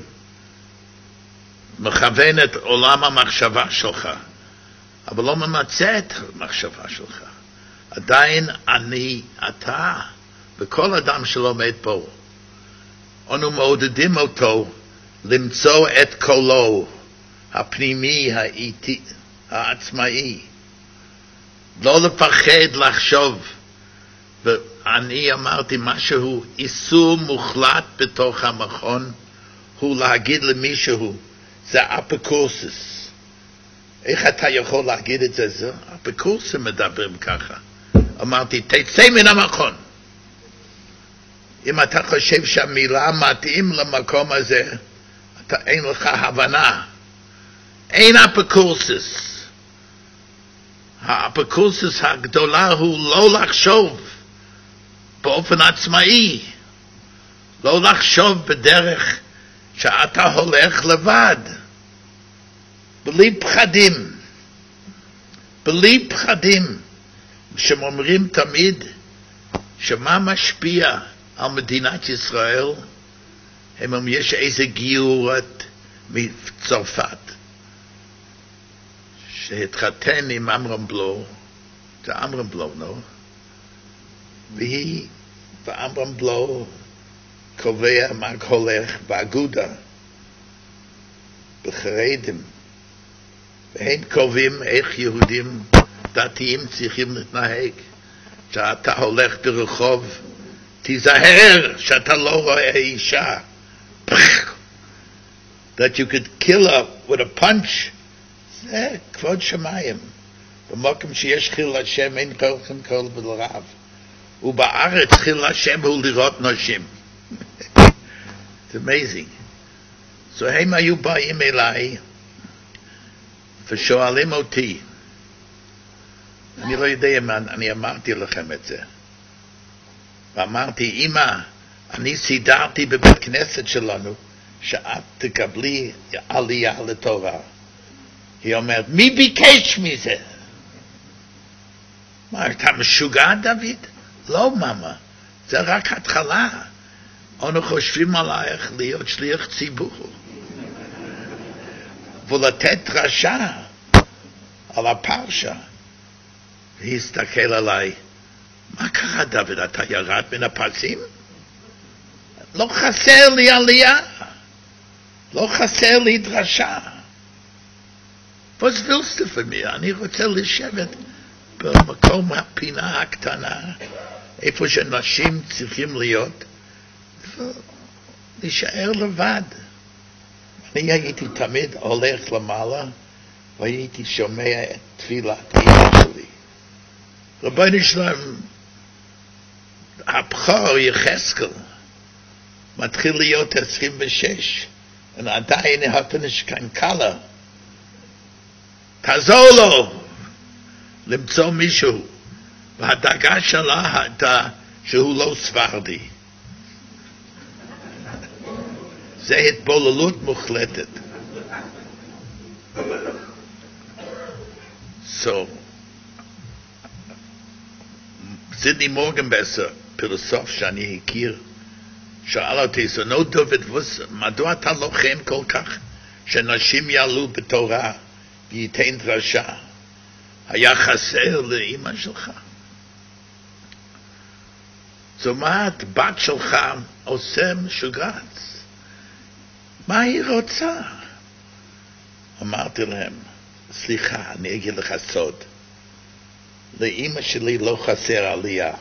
מכוון את עולם המחשבה שלך, אבל לא ממצא את המחשבה שלך. עדיין אני, אתה, וכל אדם שלומד פה, אנו מעודדים אותו למצוא את קולו הפנימי, האיטי, העצמאי. לא לפחד לחשוב. ואני אמרתי משהו, איסור מוחלט בתוך המכון, הוא להגיד למישהו, זה אפיקורסוס. איך אתה יכול להגיד את זה? זה אפיקורסים מדברים ככה. אמרתי, תצא מן המכון. אם אתה חושב שהמילה מתאים למקום הזה, אתה, אין לך הבנה. אין אפיקורסוס. האפיקורסוס הגדולה הוא לא לחשוב באופן עצמאי, לא לחשוב בדרך שאתה הולך לבד, בלי פחדים, בלי פחדים, שאומרים תמיד שמה משפיע על מדינת ישראל, הם אומרים יש איזה גיורת מצרפת, שהתחתן עם אמרם בלו, זה אמרם בלו, לא? והיא, ואמרם בלו, קובע מה הולך באגודה, בחרדים, והם קובעים איך יהודים דתיים צריכים להתנהג. שאתה הולך ברחוב, תיזהר שאתה לא רואה אישה. That you could kill her with a punch. זה כבוד שמיים. במקום שיש חיל השם אין כולכם כל בלרב. ובארץ חיל השם הוא לראות נשים. It's amazing. So הם היו באים אליי ושואלים אותי, אני לא יודע אם אני אמרתי לכם את זה, ואמרתי, אמא, אני סידרתי בבית כנסת שלנו שאת תקבלי עלייה לתורה. היא אומרת, מי ביקש מזה? מה, אתה משוגע דוד? לא מאמה, זה רק התחלה. אנו חושבים עלייך להיות שליח ציבור ולתת דרשה על הפרשה. והיא הסתכל עליי, מה קרה דוד, אתה ירד מן הפסים? לא חסר לי עלייה, לא חסר לי דרשה. Was willst du von mir? אני רוצה לשבת במקום הפינה הקטנה, איפה שנשים צריכים להיות, ולהישאר לבד. אני הייתי תמיד הולך למעלה, והייתי שומע את תפילת אמא שלי. רבנו שלם, הבכור יחזקאל, מתחיל להיות עשרים ושש, ועדיין הפנש כאן קלה. תעזור לו למצוא מישהו, והדאגה שלה הייתה שהוא לא ספרדי. זה התבוללות מוחלטת. So, סידני מורגנבסר, פילוסוף שאני הכיר, שאל אותי, so no דוד, מדוע אתה לוחם כל כך שנשים יעלו בתורה וייתן דרשה? היה חסר לאמא שלך. זאת אומרת, בת שלך עושה משוגעת. מה היא רוצה? אמרתי להם, סליחה, אני אגיד לך סוד. לאמא שלי לא חסר עלייה.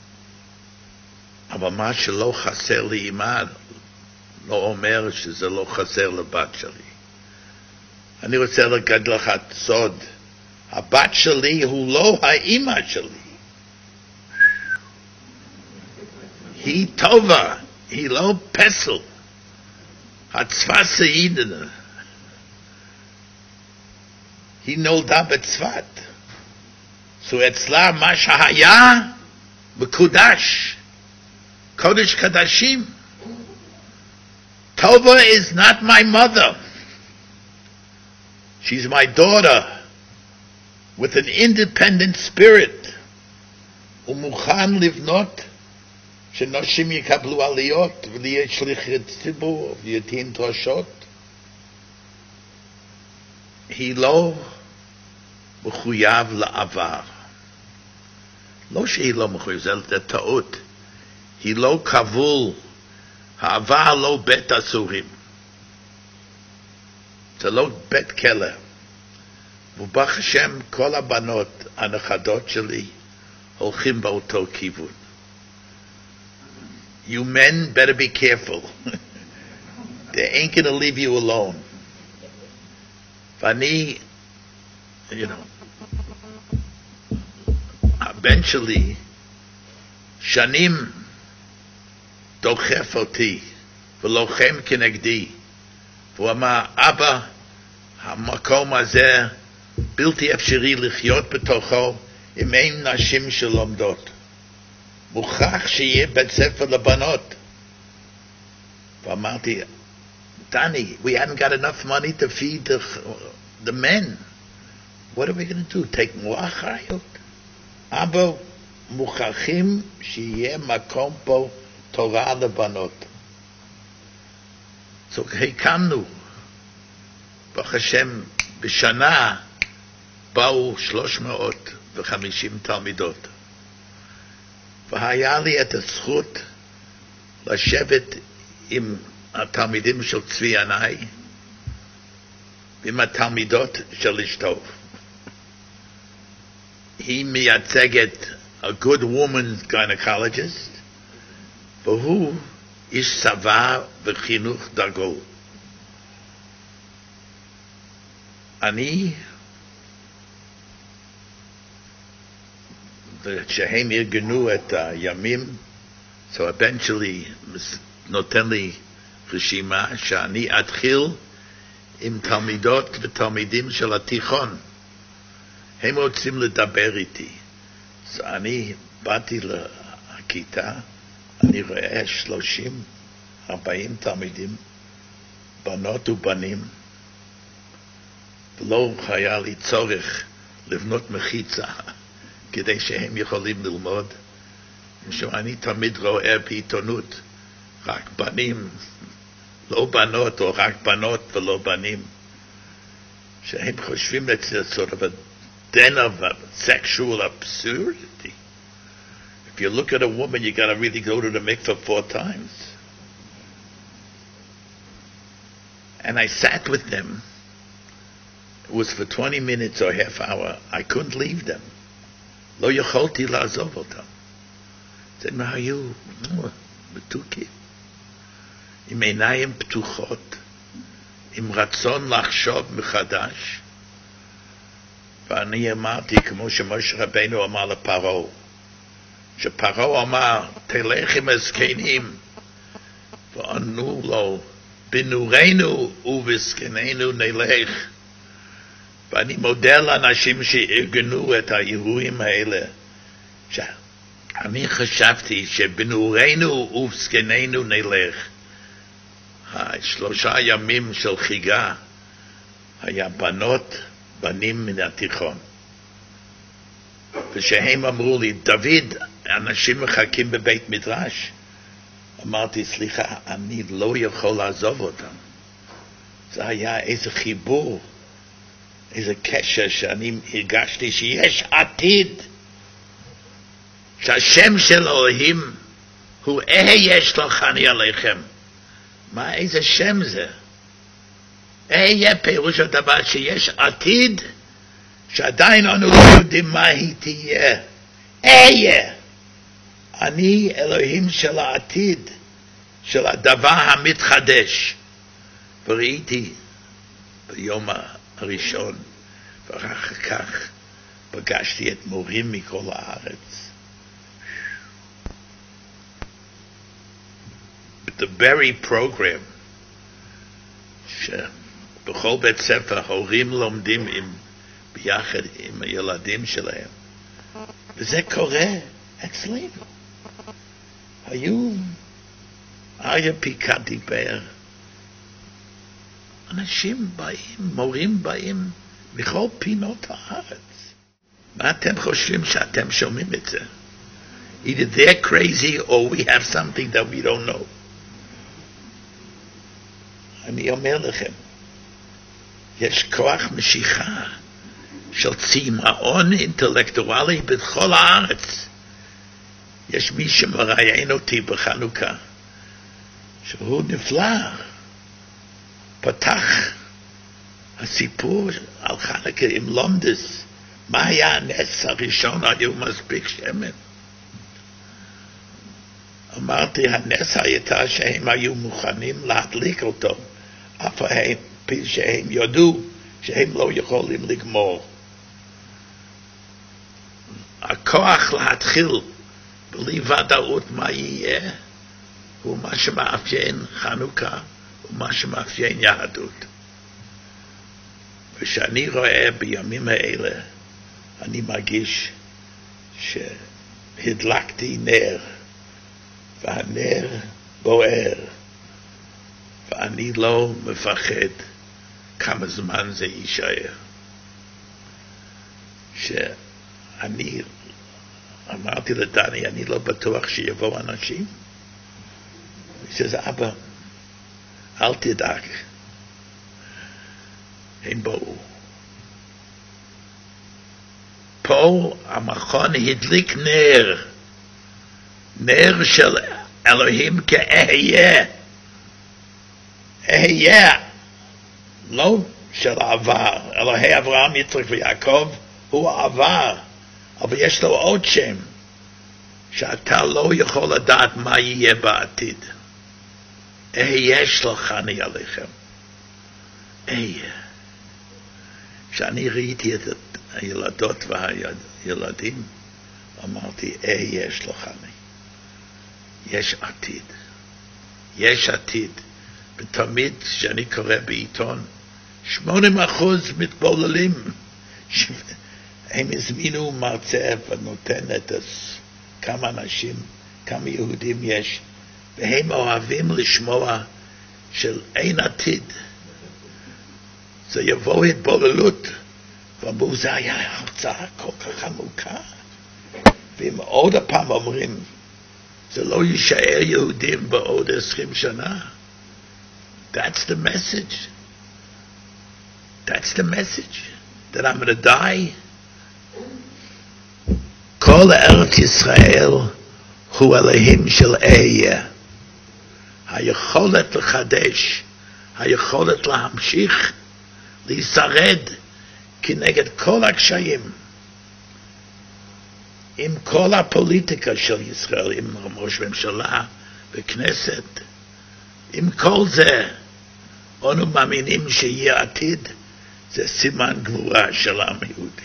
אבל מה שלא חסר לאמא לא אומר שזה לא חסר לבת שלי. אני רוצה להגיד לך סוד. הבת שלי הוא לא האמא שלי. היא טובה, היא לא פסל. הצבא סעידנה. היא נולדה בצפת. so אצלה מה שהיה מקודש. קודש קדשים. Tova is not my mother. She's my daughter with an independent spirit. ומוכן לבנות שנשים יקבלו עליות ולהיות שליחי ציבור ויתין דרשות. היא לא מחויב לעבר. לא שהיא לא מחויב, זה טעות. היא לא כבול. העבר לא בית אסורים. זה לא בית כלא. וברוך השם, כל הבנות הנכדות שלי הולכים באותו כיוון. You men better be careful. They ain't gonna leave you alone. ואני, you know, הבן שלי שנים דוחף אותי ולוחם כנגדי. והוא אמר, אבא, המקום הזה בלתי אפשרי לחיות בתוכו אם אין נשים שלומדות. מוכרח שיהיה בית ספר לבנות. ואמרתי, Danny, we haven't got enough money to feed the, the men. What are we going to do? Take more אחריות? אבא, מוכרחים שיהיה מקום פה תורה לבנות. So הקמנו, ברוך השם, בשנה באו שלוש מאות וחמישים תלמידות. והיה לי את הזכות לשבת עם התלמידים של צבי ינאי ועם התלמידות של אשתו. היא מייצגת a good woman gynecologist והוא איש צבא וחינוך דגול. אני שהם ארגנו את הימים, so הבן שלי נותן לי רשימה שאני אתחיל עם תלמידות ותלמידים של התיכון. הם רוצים לדבר איתי. So אני באתי לכיתה, אני רואה שלושים, ארבעים תלמידים, בנות ובנים, ולא היה לי צורך לבנות מחיצה. כדי שהם יכולים ללמוד. אני תמיד רואה בעיתונות רק בנים, לא בנות, או רק בנות ולא בנים, שהם חושבים את זה sort of a den of a sexual absurdity. If you look at a woman, you got to really go to the mikveh four times. And I sat with them. It was for twenty minutes or half hour. I couldn't leave them. לא יכולתי לעזוב אותם. זה מה היו מתוקים. עם עיניים פתוחות, עם רצון לחשוב מחדש. ואני אמרתי, כמו שמשה רבינו אמר לפרעה, שפרעה אמר, תלך עם הזקנים, וענו לו, בנורנו ובזקנינו נלך. ואני מודה לאנשים שארגנו את האירועים האלה, שאני חשבתי שבנורנו ובזקנינו נלך. השלושה ימים של חיגה היה בנות, בנים מן התיכון. ושהם אמרו לי, דוד, אנשים מחכים בבית מדרש. אמרתי, סליחה, אני לא יכול לעזוב אותם. זה היה איזה חיבור, איזה קשר שאני הרגשתי שיש עתיד, שהשם של אלוהים הוא אהיה שלחני עליכם. מה, איזה שם זה? אהיה פירוש הדבר שיש עתיד שעדיין אנו לא יודעים מה היא תהיה. אהיה. אני אלוהים של העתיד, של הדבר המתחדש. וראיתי ביום הראשון, ואחר כך פגשתי את מורים מכל הארץ. The very program שבכל בית ספר הורים לומדים עם, ביחד עם הילדים שלהם. וזה קורה אצלנו. היו, אריה פיקה דיבר אנשים באים, מורים באים מכל פינות הארץ. מה אתם חושבים שאתם שומעים את זה? Either they're crazy or we have something that we don't know. אני אומר לכם, יש כוח משיכה של צמאון אינטלקטואלי בכל הארץ. יש מי שמראיין אותי בחנוכה, שהוא נפלא. פתח הסיפור על חנוכה עם לומדס. מה היה הנס הראשון? היו מספיק שמן. אמרתי, הנס הייתה שהם היו מוכנים להדליק אותו, אף על פי שהם ידעו שהם לא יכולים לגמור. הכוח להתחיל בלי ודאות מה יהיה, הוא מה שמאפיין חנוכה, הוא מה שמאפיין יהדות. ושאני רואה בימים האלה, אני מרגיש שהדלקתי נר, והנר בוער, ואני לא מפחד כמה זמן זה יישאר. שאני אמרתי לדני, אני לא בטוח שיבואו אנשים. הוא אומר, אבא, אל תדאג, הם באו. פה המכון הדליק נר, נר של אלוהים כאהיה, אהיה, לא של העבר. אלוהי אברהם, יצחק ויעקב הוא העבר, אבל יש לו עוד שם, שאתה לא יכול לדעת מה יהיה בעתיד. אהיה שלחני עליכם, אהיה. כשאני ראיתי את הילדות והילדים, אמרתי, אהיה שלחני. יש עתיד, יש עתיד. ותמיד כשאני קורא בעיתון, שמונים אחוז מתבוללים, הם הזמינו מרצה ונותן את כמה אנשים, כמה יהודים יש, והם אוהבים לשמוע של אין עתיד. זה יבוא התבוללות, ואמרו, זה היה הרצאה כל כך עמוקה. והם עוד הפעם אומרים, זה לא יישאר יהודים בעוד עשרים שנה. That's the message. That's the message. That I'm going to die. כל ארץ ישראל הוא אלוהים של אהיה. היכולת לחדש, היכולת להמשיך, להישרד כנגד כל הקשיים. עם כל הפוליטיקה של ישראל, עם ראש ממשלה וכנסת, עם כל זה, אנו מאמינים שיהיה עתיד, זה סימן גבורה של העם היהודי.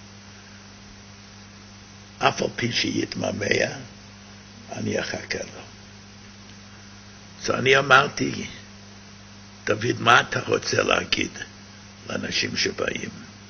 אף על פי שיתממע, אני אחכה לו. אז אני אמרתי, דוד, מה אתה רוצה להגיד לאנשים שבאים?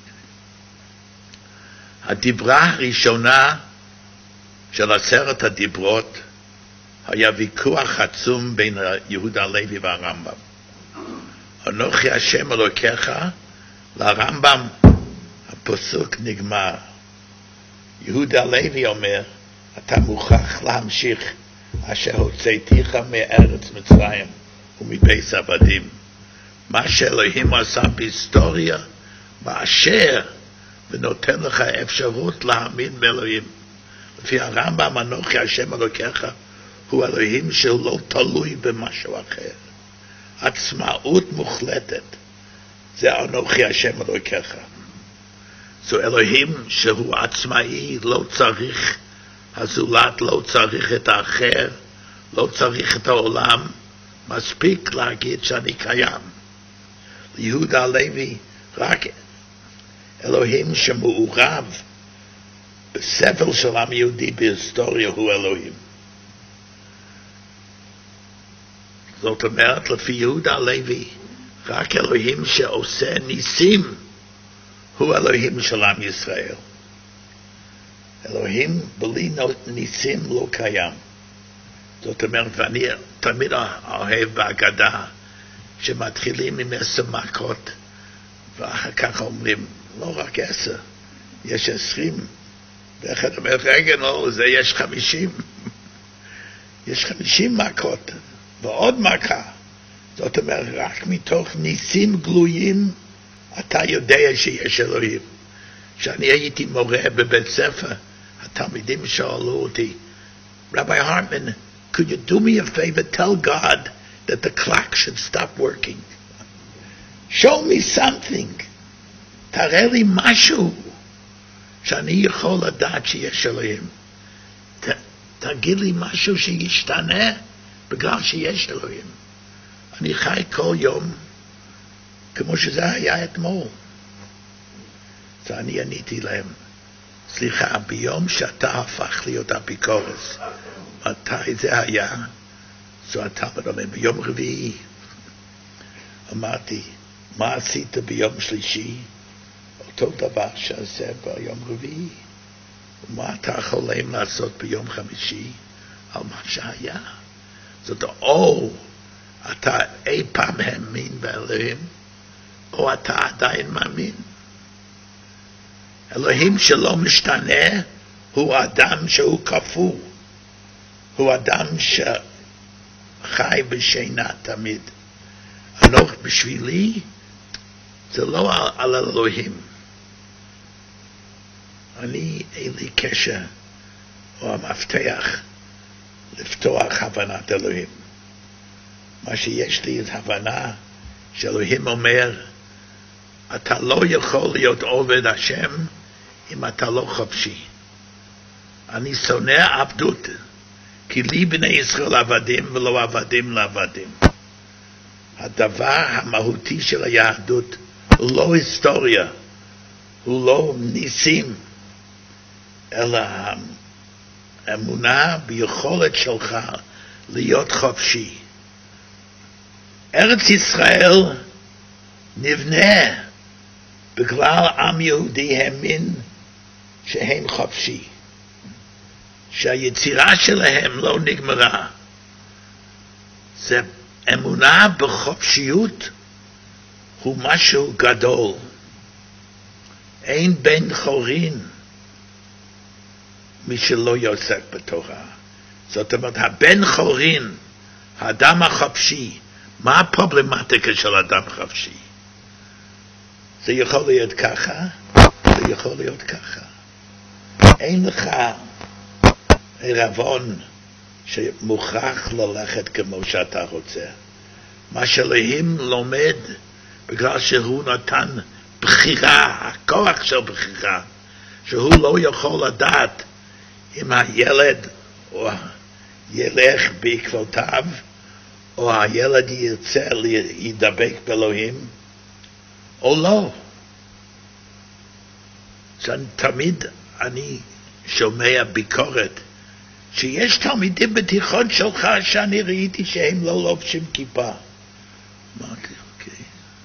הדיברה הראשונה של עשרת הדיברות היה ויכוח עצום בין יהודה הלוי והרמב"ם. אנוכי השם אלוקיך, לרמב"ם הפסוק נגמר. יהודה הלוי אומר, אתה מוכרח להמשיך אשר הוצאתיך מארץ מצרים ומבית עבדים. מה שאלוהים עשה בהיסטוריה, מאשר ונותן לך אפשרות להאמין באלוהים. לפי הרמב"ם, אנוכי השם אלוקיך, הוא אלוהים שהוא לא תלוי במשהו אחר. עצמאות מוחלטת, זה אנוכי השם אלוקיך. זו אלוהים שהוא עצמאי, לא צריך הזולת, לא צריך את האחר, לא צריך את העולם, מספיק להגיד שאני קיים. ליהודה הלוי רק אלוהים שמעורב בסבל של עם יהודי בהיסטוריה הוא אלוהים. זאת אומרת, לפי יהודה הלוי, רק אלוהים שעושה ניסים הוא אלוהים של עם ישראל. אלוהים בלי ניסים לא קיים. זאת אומרת, ואני תמיד אוהב בהגדה שמתחילים עם עשר מכות, ואחר כך אומרים, לא רק עשר, יש עשרים. ואחד אומר, רגע, לא, זה יש חמישים. יש חמישים מכות, ועוד מכה. זאת אומרת, רק מתוך ניסים גלויים, אתה יודע שיש אלוהים. כשאני הייתי מורה בבית ספר, התלמידים שאלו אותי, Rabbi Hartman, could you do me a favor, tell God that the clock should stop working? Show me something. תראה לי משהו שאני יכול לדעת שיש אלוהים. ת, תגיד לי משהו שישתנה בגלל שיש אלוהים. אני חי כל יום כמו שזה היה אתמול. אז אני עניתי להם, סליחה, ביום שאתה הפך להיות אפיקורס, מתי זה היה? זו התלמיד אומר, ביום רביעי. אמרתי, מה עשית ביום שלישי? אותו דבר שעשה ביום רביעי. ומה אתה חולם לעשות ביום חמישי? על מה שהיה. זאת או אתה אי פעם האמין באלוהים, או אתה עדיין מאמין. אלוהים שלא משתנה הוא אדם שהוא כפוי. הוא אדם שחי בשינה תמיד. אנוך בשבילי זה לא על, על אלוהים. אני, אין לי קשר או המפתח לפתוח הבנת אלוהים. מה שיש לי זה הבנה שאלוהים אומר, אתה לא יכול להיות עובד השם אם אתה לא חופשי. אני שונא עבדות, כי לי בני ישראל עבדים ולא עבדים לעבדים. הדבר המהותי של היהדות הוא לא היסטוריה, הוא לא ניסים, אלא האמונה ביכולת שלך להיות חופשי. ארץ ישראל נבנה בגלל עם יהודי האמין שהם חופשי, שהיצירה שלהם לא נגמרה. זה אמונה בחופשיות הוא משהו גדול. אין בן חורין מי שלא יוצק בתורה. זאת אומרת, הבן חורין, האדם החופשי, מה הפרובלמטיקה של אדם חופשי? זה יכול להיות ככה, זה יכול להיות ככה. אין לך ערבון שמוכרח ללכת כמו שאתה רוצה. מה שאלוהים לומד, בגלל שהוא נתן בחירה, הכוח של בחירה, שהוא לא יכול לדעת אם הילד או ילך בעקבותיו, או הילד ירצה להידבק באלוהים, או לא. תמיד אני שומע ביקורת, שיש תלמידים בתיכון שלך שאני ראיתי שהם לא לובשים כיפה. אמרתי, אוקיי.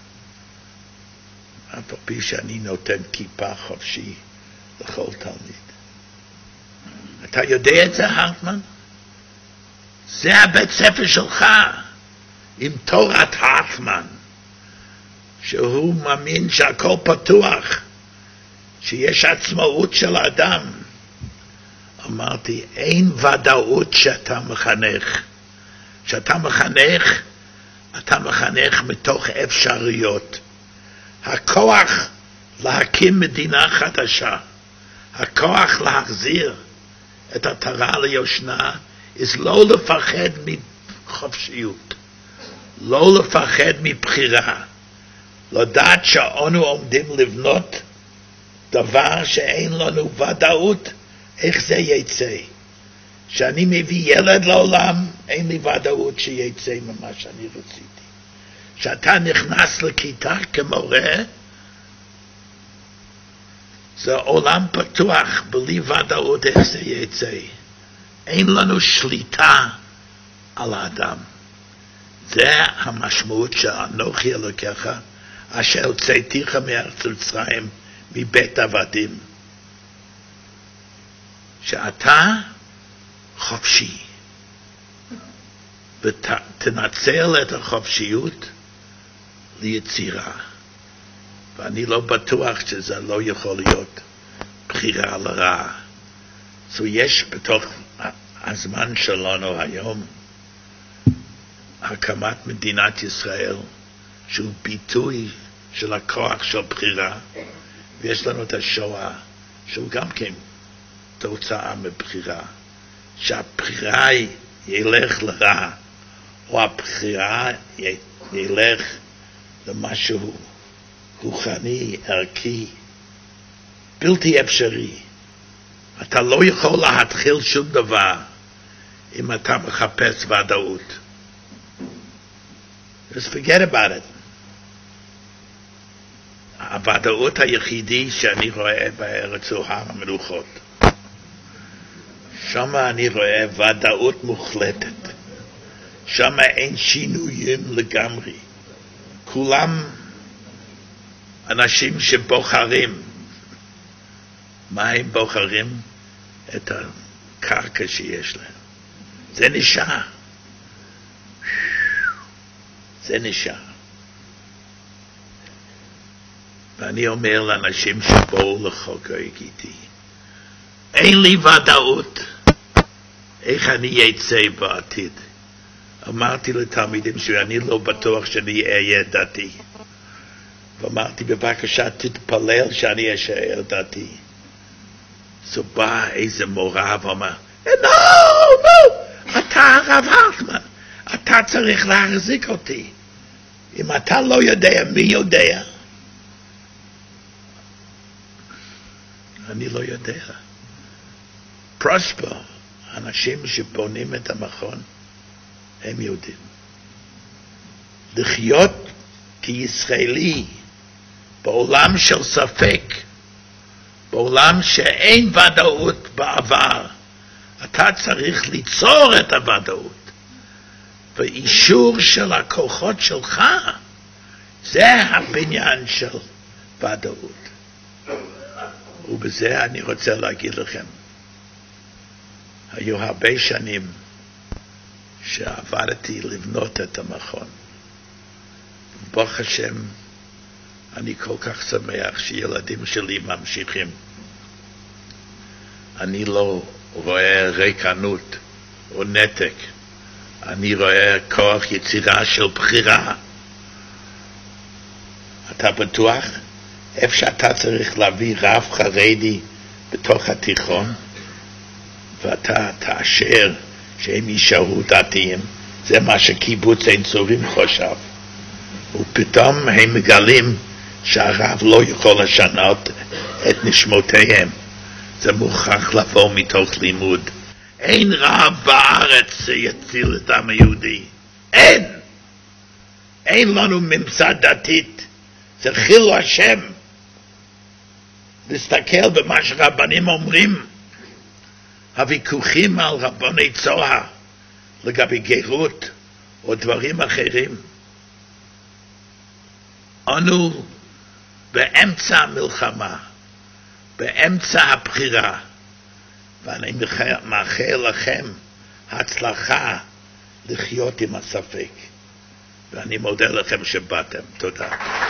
אף על פי שאני נותן כיפה חופשי לכל תלמיד. אתה יודע את זה, הרטמן? זה הבית ספר שלך, עם תורת הרטמן, שהוא מאמין שהכל פתוח, שיש עצמאות של האדם. אמרתי, אין ודאות שאתה מחנך. שאתה מחנך, אתה מחנך מתוך אפשרויות. הכוח להקים מדינה חדשה, הכוח להחזיר את התורה ליושנה, is לא לפחד מחופשיות, לא לפחד מבחירה, לדעת שאנו עומדים לבנות דבר שאין לנו ודאות איך זה יצא. כשאני מביא ילד לעולם, אין לי ודאות שיצא ממה שאני רציתי. כשאתה נכנס לכיתה כמורה, זה עולם פתוח, בלי ודאות איך זה יצא. אין לנו שליטה על האדם. זה המשמעות שאנוכי אלוקיך, אשר הוצאתיך מארץ מצרים, מבית עבדים. שאתה חופשי, ותנצל את החופשיות ליצירה. ואני לא בטוח שזה לא יכול להיות בחירה לרעה. So יש בתוך הזמן שלנו היום הקמת מדינת ישראל שהוא ביטוי של הכוח של בחירה, ויש לנו את השואה שהוא גם כן תוצאה מבחירה. שהבחירה ילך לרע או הבחירה ילך למשהו רוחני, ערכי, בלתי אפשרי. אתה לא יכול להתחיל שום דבר אם אתה מחפש ודאות. Just forget about it. הוודאות היחידי שאני רואה בארץ הוא הר המנוחות. שם אני רואה ודאות מוחלטת. שם אין שינויים לגמרי. כולם אנשים שבוחרים. מה הם בוחרים? את הקרקע שיש להם. זה נשאר. זה נשאר. ואני אומר לאנשים שבואו לחוקק איתי, אין לי ודאות איך אני אצא בעתיד. אמרתי לתלמידים שאני לא בטוח שאני אהיה דתי. ואמרתי, בבקשה תתפלל שאני אשאר דתי. אז בא איזה מורה ואומר, לא, לא, אתה הרב הרטמן, אתה צריך להחזיק אותי. אם אתה לא יודע, מי יודע? אני לא יודע. פרוספר, אנשים שבונים את המכון, הם יודעים. לחיות כישראלי בעולם של ספק, בעולם שאין ודאות בעבר, אתה צריך ליצור את הוודאות. ואישור של הכוחות שלך, זה הבניין של ודאות. ובזה אני רוצה להגיד לכם, היו הרבה שנים שעבדתי לבנות את המכון. ברוך השם, אני כל כך שמח שילדים שלי ממשיכים. אני לא רואה ריקנות או נתק. אני רואה כוח יצירה של בחירה. אתה בטוח? איפה שאתה צריך להביא רב חרדי בתוך התיכון, ואתה תאשר שהם יישארו דתיים, זה מה שקיבוץ עין צורים חושב. ופתאום הם מגלים שהרב לא יכול לשנות את נשמותיהם. זה מוכרח לבוא מתוך לימוד. אין רב בארץ שיציל את העם היהודי. אין! אין לנו ממסד דתית. זה חילול השם. להסתכל במה שרבנים אומרים. הוויכוחים על רבני צוהר לגבי גירות או דברים אחרים. אנו באמצע המלחמה, באמצע הבחירה, ואני מאחל לכם הצלחה לחיות עם הספק. ואני מודה לכם שבאתם. תודה.